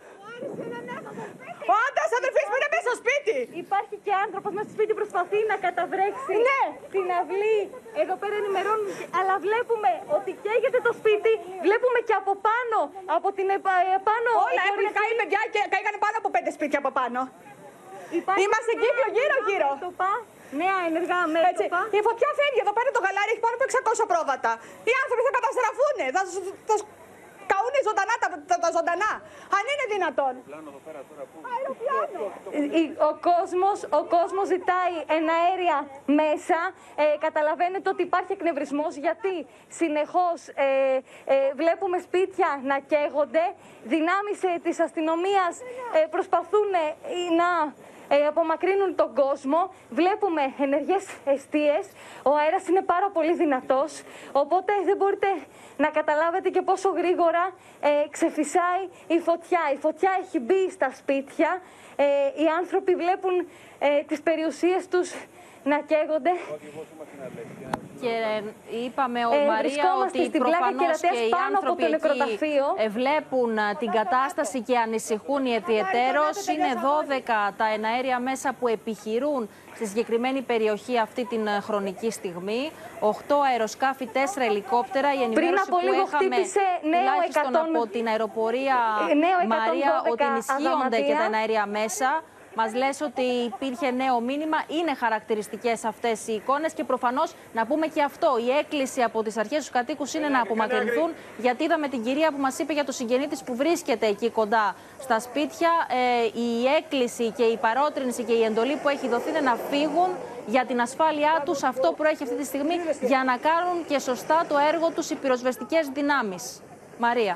Ο άντρας αδερφής μου είναι μέσα στο σπίτι. Υπάρχει και άνθρωπος μέσα στο σπίτι που προσπαθεί να καταβρέξει ναι. την αυλή. Εδώ πέρα ενημερώνουν, αλλά βλέπουμε ότι καίγεται το σπίτι. Βλέπουμε και από πάνω, από την επάνω. Όλα έχουν καεί, παιδιά, και καίγανε πάνω από πέντε σπίτια από πάνω. Υπάρχει είμαστε κύκλο γύρω-γύρω. Νέα ενεργά μέτωπα. Η φωτιά φεύγει εδώ πέρα, το γαλάρι έχει πάνω από εξακόσια πρόβατα. Οι άνθρωποι θα καταστραφούν. Θα, θα καούνε ζωντανά τα, τα, τα ζωντανά. Αν είναι δυνατόν. Αεροπλάνο. Ο κόσμος, ο κόσμος ζητάει εναέρια μέσα. Ε, καταλαβαίνετε ότι υπάρχει εκνευρισμός γιατί συνεχώς ε, ε, βλέπουμε σπίτια να καίγονται. Δυνάμεις ε, της αστυνομίας ε, προσπαθούν ε, να ε, απομακρύνουν τον κόσμο. Βλέπουμε ενεργές εστίες. Ο αέρας είναι πάρα πολύ δυνατός, οπότε δεν μπορείτε να καταλάβετε και πόσο γρήγορα ε, ξεφυσάει η φωτιά. Η φωτιά έχει μπει στα σπίτια. Ε, οι άνθρωποι βλέπουν ε, τις περιουσίες τους να καίγονται. Και είπαμε, ο ε, Μαρία, ότι προφανώς και οι άνθρωποι εκεί ε, βλέπουν την κατάσταση και ανησυχούν ιδιαιτέρως. Είναι δώδεκα τα εναέρια μέσα που επιχειρούν στη συγκεκριμένη περιοχή αυτή την χρονική στιγμή. οκτώ αεροσκάφη, τέσσερα ελικόπτερα. Η ενημέρωση που είχαμε τουλάχιστον από την αεροπορία Μαρία, ότι ενισχύονται και τα εναέρια μέσα. Μας λες ότι υπήρχε νέο μήνυμα. Είναι χαρακτηριστικές αυτές οι εικόνες και προφανώς να πούμε και αυτό. Η έκκληση από τις αρχές στους κατοίκους είναι να απομακρυνθούν, γιατί είδαμε την κυρία που μας είπε για το συγγενή της που βρίσκεται εκεί κοντά στα σπίτια. Ε, η έκκληση και η παρότρινση και η εντολή που έχει δοθεί είναι να φύγουν για την ασφάλειά τους. Αυτό που έχει αυτή τη στιγμή για να κάνουν και σωστά το έργο τους οι πυροσβεστικές δυνάμεις. Μαρία.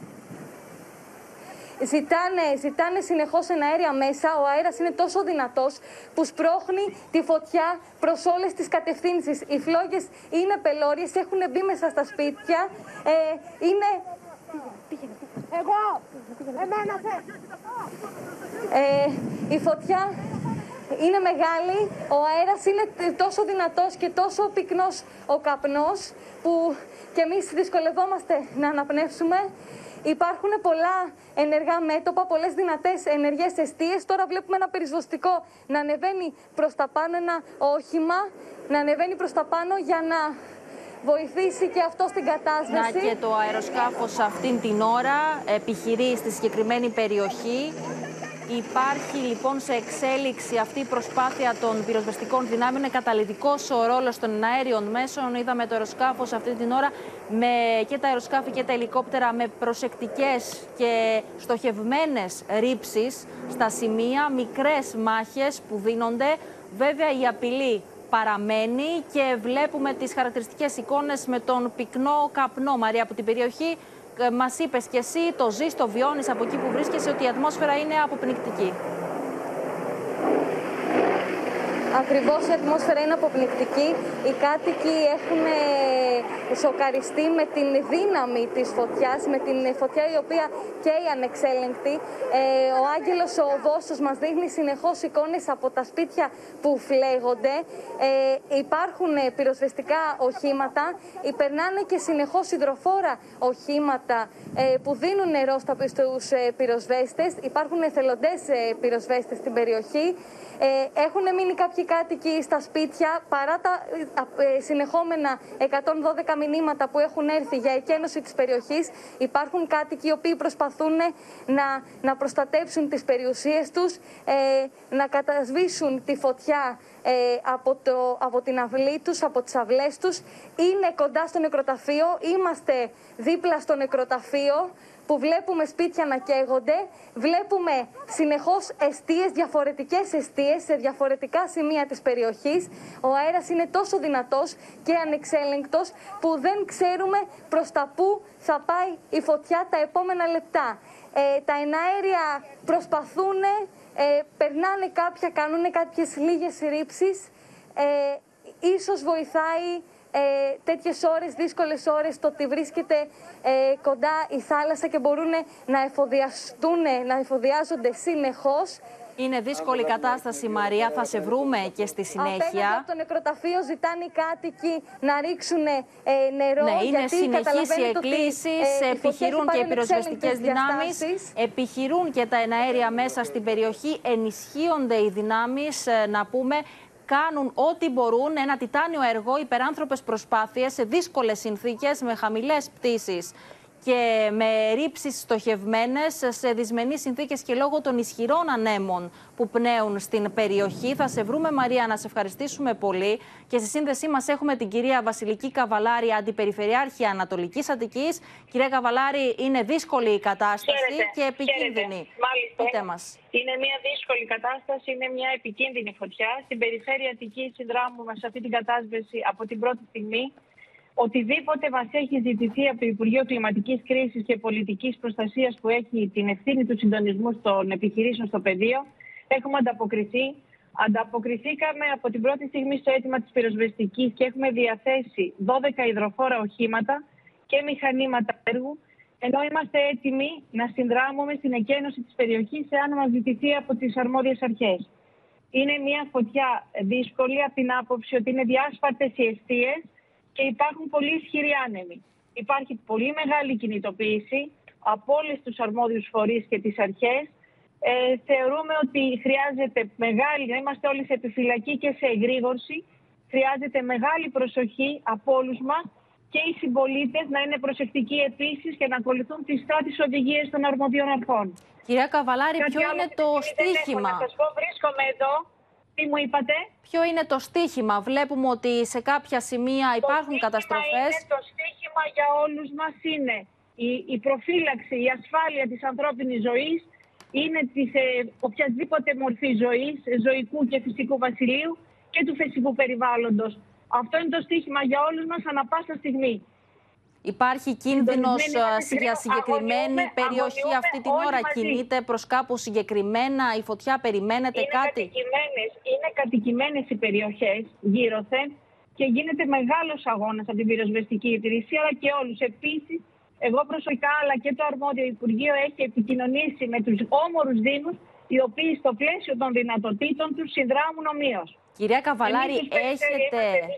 Ζητάνε, ζητάνε συνεχώς εναέρια μέσα. Ο αέρας είναι τόσο δυνατός που σπρώχνει τη φωτιά προς όλες τις κατευθύνσεις. Οι φλόγες είναι πελώριες, έχουν μπει μέσα στα σπίτια. Ε, είναι... Εγώ! Εμένα θε! Ε, η φωτιά είναι μεγάλη, ο αέρας είναι τόσο δυνατός και τόσο πυκνός ο καπνός που και εμείς δυσκολευόμαστε να αναπνεύσουμε. Υπάρχουν πολλά ενεργά μέτωπα, πολλές δυνατές ενεργές εστίες. Τώρα βλέπουμε ένα πυροσβεστικό να ανεβαίνει προς τα πάνω, ένα όχημα να ανεβαίνει προς τα πάνω για να βοηθήσει και αυτό στην κατάσβεση. Να και το αεροσκάφος αυτήν την ώρα επιχειρεί στη συγκεκριμένη περιοχή. Υπάρχει λοιπόν σε εξέλιξη αυτή η προσπάθεια των πυροσβεστικών δυνάμεων. Είναι καταλυτικός ο ρόλος των αέριων μέσων. Είδαμε το αεροσκάφος αυτή την ώρα με και τα αεροσκάφη και τα ελικόπτερα με προσεκτικές και στοχευμένες ρήψεις στα σημεία, μικρές μάχες που δίνονται. Βέβαια η απειλή παραμένει και βλέπουμε τις χαρακτηριστικές εικόνες με τον πυκνό καπνό, Μαρία, από την περιοχή. Μας είπες και εσύ, το ζεις, το βιώνεις από εκεί που βρίσκεσαι, ότι η ατμόσφαιρα είναι αποπνικτική. Ακριβώς, η ατμόσφαιρα είναι αποπνικτική. Οι κάτοικοι έχουν σοκαριστεί με την δύναμη της φωτιάς, με την φωτιά η οποία καίει ανεξέλεγκτη. Ε, ο Άγγελος ο Βόσος μας δείχνει συνεχώς εικόνες από τα σπίτια που φλέγονται. Ε, υπάρχουν πυροσβεστικά οχήματα, περνάνε και συνεχώς υδροφόρα οχήματα ε, που δίνουν νερό στους πυροσβέστες. Υπάρχουν εθελοντές πυροσβέστες στην περιοχή. Ε, έχουν μείνει κάποιοι κάτοικοι στα σπίτια παρά τα ε, συνεχόμενα εκατόν δώδεκα μηνύματα που έχουν έρθει για εκένωση της περιοχής. Υπάρχουν κάτοικοι οι οποίοι προσπαθούν να, να προστατεύσουν τις περιουσίες τους, ε, να κατασβήσουν τη φωτιά ε, από, το, από την αυλή τους, από τις αυλές τους. Είναι κοντά στο νεκροταφείο, είμαστε δίπλα στο νεκροταφείο, που βλέπουμε σπίτια να καίγονται, βλέπουμε συνεχώς εστίες, διαφορετικές εστίες σε διαφορετικά σημεία της περιοχής. Ο αέρας είναι τόσο δυνατός και ανεξέλεγκτος που δεν ξέρουμε προς τα πού θα πάει η φωτιά τα επόμενα λεπτά. Ε, τα εναέρια προσπαθούν, ε, περνάνε κάποια, κάνουν κάποιες λίγες ρήψεις, ε, ίσως βοηθάει Ε, τέτοιες ώρες, δύσκολες ώρες, το ότι βρίσκεται ε, κοντά η θάλασσα και μπορούν να εφοδιαστούν, να εφοδιάζονται συνεχώς. Είναι δύσκολη η κατάσταση, Μαρία. Θα σε βρούμε και στη συνέχεια. Απέναντι από το νεκροταφείο ζητάνε οι κάτοικοι να ρίξουν ε, νερό. Ναι, είναι γιατί συνεχείς οι εκκλήσεις, ε, επιχειρούν και οι πυροσβεστικές δυνάμεις, επιχειρούν και τα εναέρια μέσα στην περιοχή, ενισχύονται οι δυνάμεις, ε, να πούμε. Κάνουν ό,τι μπορούν, ένα τιτάνιο έργο, υπεράνθρωπες προσπάθειες σε δύσκολες συνθήκες, με χαμηλές πτήσεις και με ρήψεις στοχευμένες σε δυσμενείς συνθήκες και λόγω των ισχυρών ανέμων που πνέουν στην περιοχή. Θα σε βρούμε, Μαρία, να σε ευχαριστήσουμε πολύ. Και στη σύνδεσή μας έχουμε την κυρία Βασιλική Καβαλάρη, Αντιπεριφερειάρχη Ανατολικής Αττικής. Κυρία Καβαλάρη, είναι δύσκολη η κατάσταση Χαίρετε. και επικίνδυνη. Μάλιστα. Πείτε μας. Είναι μια δύσκολη κατάσταση, είναι μια επικίνδυνη φωτιά. Στην περιφέρεια Αττικής συνδράμουμε σε αυτή την κατάσβεση από την πρώτη στιγμή. Οτιδήποτε μας έχει ζητηθεί από το Υπουργείο Κλιματικής Κρίσης και Πολιτικής Προστασίας, που έχει την ευθύνη του συντονισμού των επιχειρήσεων στο πεδίο, Έχουμε ανταποκριθεί. Ανταποκριθήκαμε από την πρώτη στιγμή στο αίτημα της πυροσβεστικής και έχουμε διαθέσει δώδεκα υδροφόρα οχήματα και μηχανήματα έργου, ενώ είμαστε έτοιμοι να συνδράμουμε στην εκένωση της περιοχής εάν μας ζητηθεί από τις αρμόδιες αρχές. Είναι μια φωτιά δύσκολη από την άποψη ότι είναι διάσπαρτες οι εστίες και υπάρχουν πολύ ισχυροί άνεμοι. Υπάρχει πολύ μεγάλη κινητοποίηση από όλους τους αρμόδιους φορείς και τις αρχές. Ε, θεωρούμε ότι χρειάζεται μεγάλη, να είμαστε όλοι σε επιφυλακή και σε εγρήγορση. Χρειάζεται μεγάλη προσοχή από όλους μας και οι συμπολίτες να είναι προσεκτικοί επίσης και να ακολουθούν τις στάτες οδηγίες των αρμοδίων αρχών. Κυρία Καβαλάρη, Κάτι ποιο είναι το στίχημα? Να σας πω, βρίσκομαι εδώ. Τι μου είπατε? Ποιο είναι το στίχημα? Βλέπουμε ότι σε κάποια σημεία υπάρχουν το καταστροφές. Είναι, το στίχημα για όλους μας είναι η, η προφύλαξη, η ασφάλεια της ανθρώπινης ζωής, είναι της ε, οποιασδήποτε μορφή ζωής, ζωικού και φυσικού βασιλείου και του φυσικού περιβάλλοντος. Αυτό είναι το στίχημα για όλους μας ανά πάσα στιγμή. Υπάρχει κίνδυνος για συγκεκριμένη αγωνιούμε, περιοχή αγωνιούμε αυτή την ώρα? μαζί. Κινείται προς κάπου συγκεκριμένα η φωτιά? Περιμένετε είναι κάτι? Κατοικημένες, είναι κατοικημένες οι περιοχές γύρωθεν και γίνεται μεγάλος αγώνας από την πυροσβεστική υπηρεσία αλλά και όλους. Επίσης, εγώ προσωπικά αλλά και το αρμόδιο Υπουργείο έχει επικοινωνήσει με τους όμορους δήμους, οι οποίοι στο πλαίσιο των δυνατοτήτων τους συνδράμουν ομοίως. Κυρία Καβαλάρη, έχετε...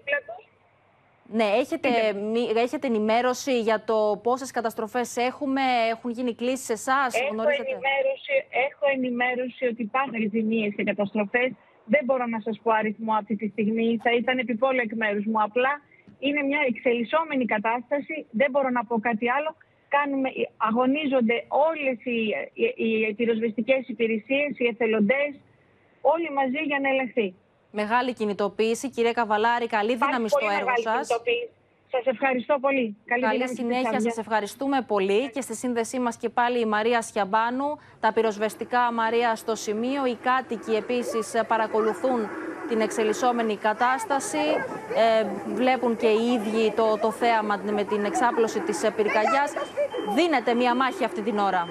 Ναι, έχετε, έχετε ενημέρωση για το πόσες καταστροφές έχουμε, έχουν γίνει κλήσεις σε εσάς, έχω γνωρίζετε? Ενημέρωση, έχω ενημέρωση ότι υπάρχουν ζημίες και καταστροφές. Δεν μπορώ να σας πω αριθμό αυτή τη στιγμή, θα ήταν επιπόλαιο εκ μέρους μου. Απλά είναι μια εξελισσόμενη κατάσταση, δεν μπορώ να πω κάτι άλλο. Κάνουμε, αγωνίζονται όλες οι, οι, οι πυροσβεστικές υπηρεσίες, οι εθελοντές, όλοι μαζί για να ελεγχθεί. Μεγάλη κινητοποίηση. Κυρία Καβαλάρη, καλή δύναμη στο έργο σας. Σας ευχαριστώ πολύ. Καλή, Καλή συνέχεια. Σας ευχαριστούμε πολύ. Και στη σύνδεσή μας και πάλι η Μαρία Σιαμπάνου. Τα πυροσβεστικά, Μαρία, στο σημείο. Οι κάτοικοι επίσης παρακολουθούν την εξελισσόμενη κατάσταση. Ε, βλέπουν και οι ίδιοι το, το θέαμα με την εξάπλωση της πυρκαγιάς. Δίνεται μία μάχη αυτή την ώρα.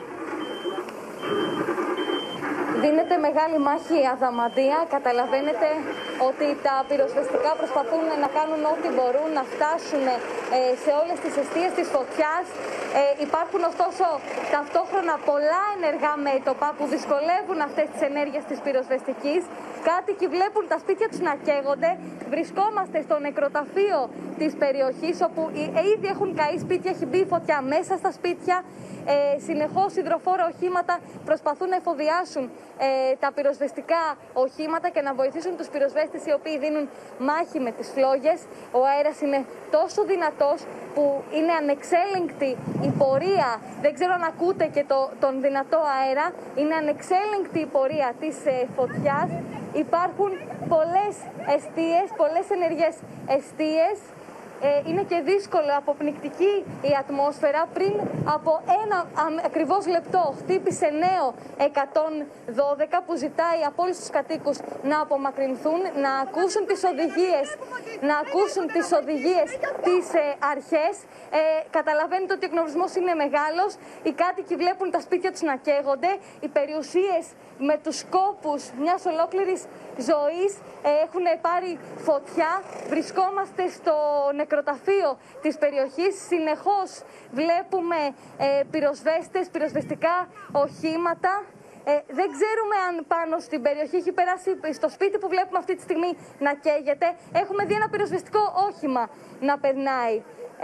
Δίνεται μεγάλη μάχη η Αδαμαντία. Καταλαβαίνετε ότι τα πυροσβεστικά προσπαθούν να κάνουν ό,τι μπορούν να φτάσουν ε, σε όλες τις εστίες της φωτιάς. Ε, υπάρχουν ωστόσο ταυτόχρονα πολλά ενεργά μέτωπα που δυσκολεύουν αυτές τις ενέργειες της πυροσβεστικής. Κάτοικοι βλέπουν τα σπίτια τους να καίγονται. Βρισκόμαστε στο νεκροταφείο της περιοχής όπου ήδη έχουν καεί σπίτια, έχει μπει η φωτιά μέσα στα σπίτια. Ε, συνεχώς υδροφόρα οχήματα προσπαθούν να εφοδιάσουν ε, τα πυροσβεστικά οχήματα και να βοηθήσουν τους πυροσβέστες οι οποίοι δίνουν μάχη με τις φλόγες. Ο αέρας είναι τόσο δυνατός που είναι ανεξέλεγκτη η πορεία. Δεν ξέρω αν ακούτε και το, τον δυνατό αέρα. Είναι ανεξέλεγκτη η πορεία της ε, φωτιάς. Υπάρχουν πολλές εστίες, πολλές ενεργές εστίες. Ε, είναι και δύσκολο, αποπνικτική η ατμόσφαιρα. Πριν από ένα ακριβώς λεπτό χτύπησε νέο εκατόν δώδεκα που ζητάει από όλους τους κατοίκους να απομακρυνθούν, να ακούσουν τις οδηγίες, να ακούσουν τις οδηγίες της ε, αρχές. Ε, καταλαβαίνετε ότι ο εκνευρισμός είναι μεγάλος. Οι κάτοικοι βλέπουν τα σπίτια τους να καίγονται. Οι περιουσίες με τους σκόπους μιας ολόκληρης ζωής ε, έχουν πάρει φωτιά. Βρισκόμαστε στο νεκροταφείο της περιοχής. Συνεχώς βλέπουμε ε, πυροσβέστες, πυροσβεστικά οχήματα. Ε, δεν ξέρουμε αν πάνω στην περιοχή έχει περάσει, στο σπίτι που βλέπουμε αυτή τη στιγμή να καίγεται. Έχουμε δει ένα πυροσβεστικό όχημα να περνάει.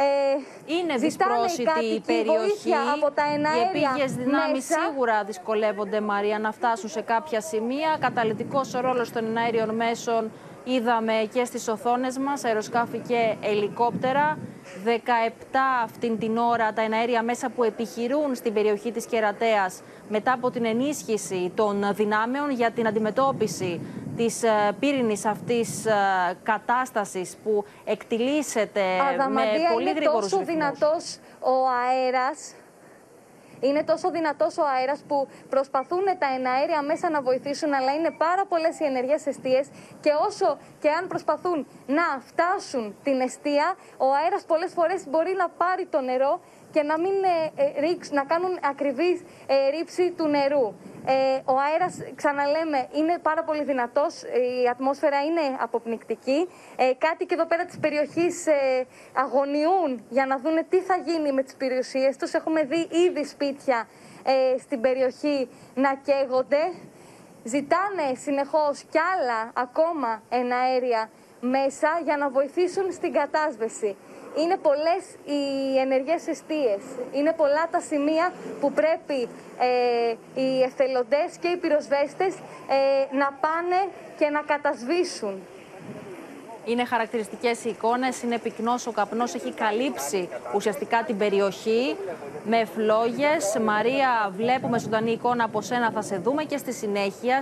Ε, είναι δυσπρόσιτη η περιοχή. Από τα εναέρια οι επίγειες δυνάμεις σίγουρα δυσκολεύονται, Μαρία, να φτάσουν σε κάποια σημεία. Καταλυτικός ο ρόλος των εναέριων μέσων είδαμε και στις οθόνες μας, αεροσκάφη και ελικόπτερα. δεκαεπτά αυτήν την ώρα τα εναέρια μέσα που επιχειρούν στην περιοχή της Κερατέας μετά από την ενίσχυση των δυνάμεων για την αντιμετώπιση της πύρινης αυτής κατάστασης που εκτιλήσεται με πολύ γρήγορους ρυθμούς. Είναι τόσο δυνατός ο αέρας. Είναι τόσο δυνατός ο αέρας που προσπαθούν τα εναέρια μέσα να βοηθήσουν, αλλά είναι πάρα πολλές οι ενεργές εστίες και όσο και αν προσπαθούν να φτάσουν την εστία, ο αέρας πολλές φορές μπορεί να πάρει το νερό και να, μην, ε, ρίξ, να κάνουν ακριβή ε, ρήψη του νερού. Ε, ο αέρας, ξαναλέμε, είναι πάρα πολύ δυνατός, η ατμόσφαιρα είναι αποπνικτική. Ε, κάτι και εδώ πέρα της περιοχής ε, αγωνιούν για να δούνε τι θα γίνει με τις περιουσίες τους. Έχουμε δει ήδη σπίτια ε, στην περιοχή να καίγονται. Ζητάνε συνεχώς κι άλλα ακόμα εναέρια μέσα για να βοηθήσουν στην κατάσβεση. Είναι πολλές οι ενεργές εστίες, είναι πολλά τα σημεία που πρέπει ε, οι εθελοντές και οι πυροσβέστες ε, να πάνε και να κατασβήσουν. Είναι χαρακτηριστικές οι εικόνες, είναι πυκνός ο καπνός, έχει καλύψει ουσιαστικά την περιοχή με φλόγες. Μαρία, βλέπουμε ζωντανή εικόνα από σένα, θα σε δούμε και στη συνέχεια.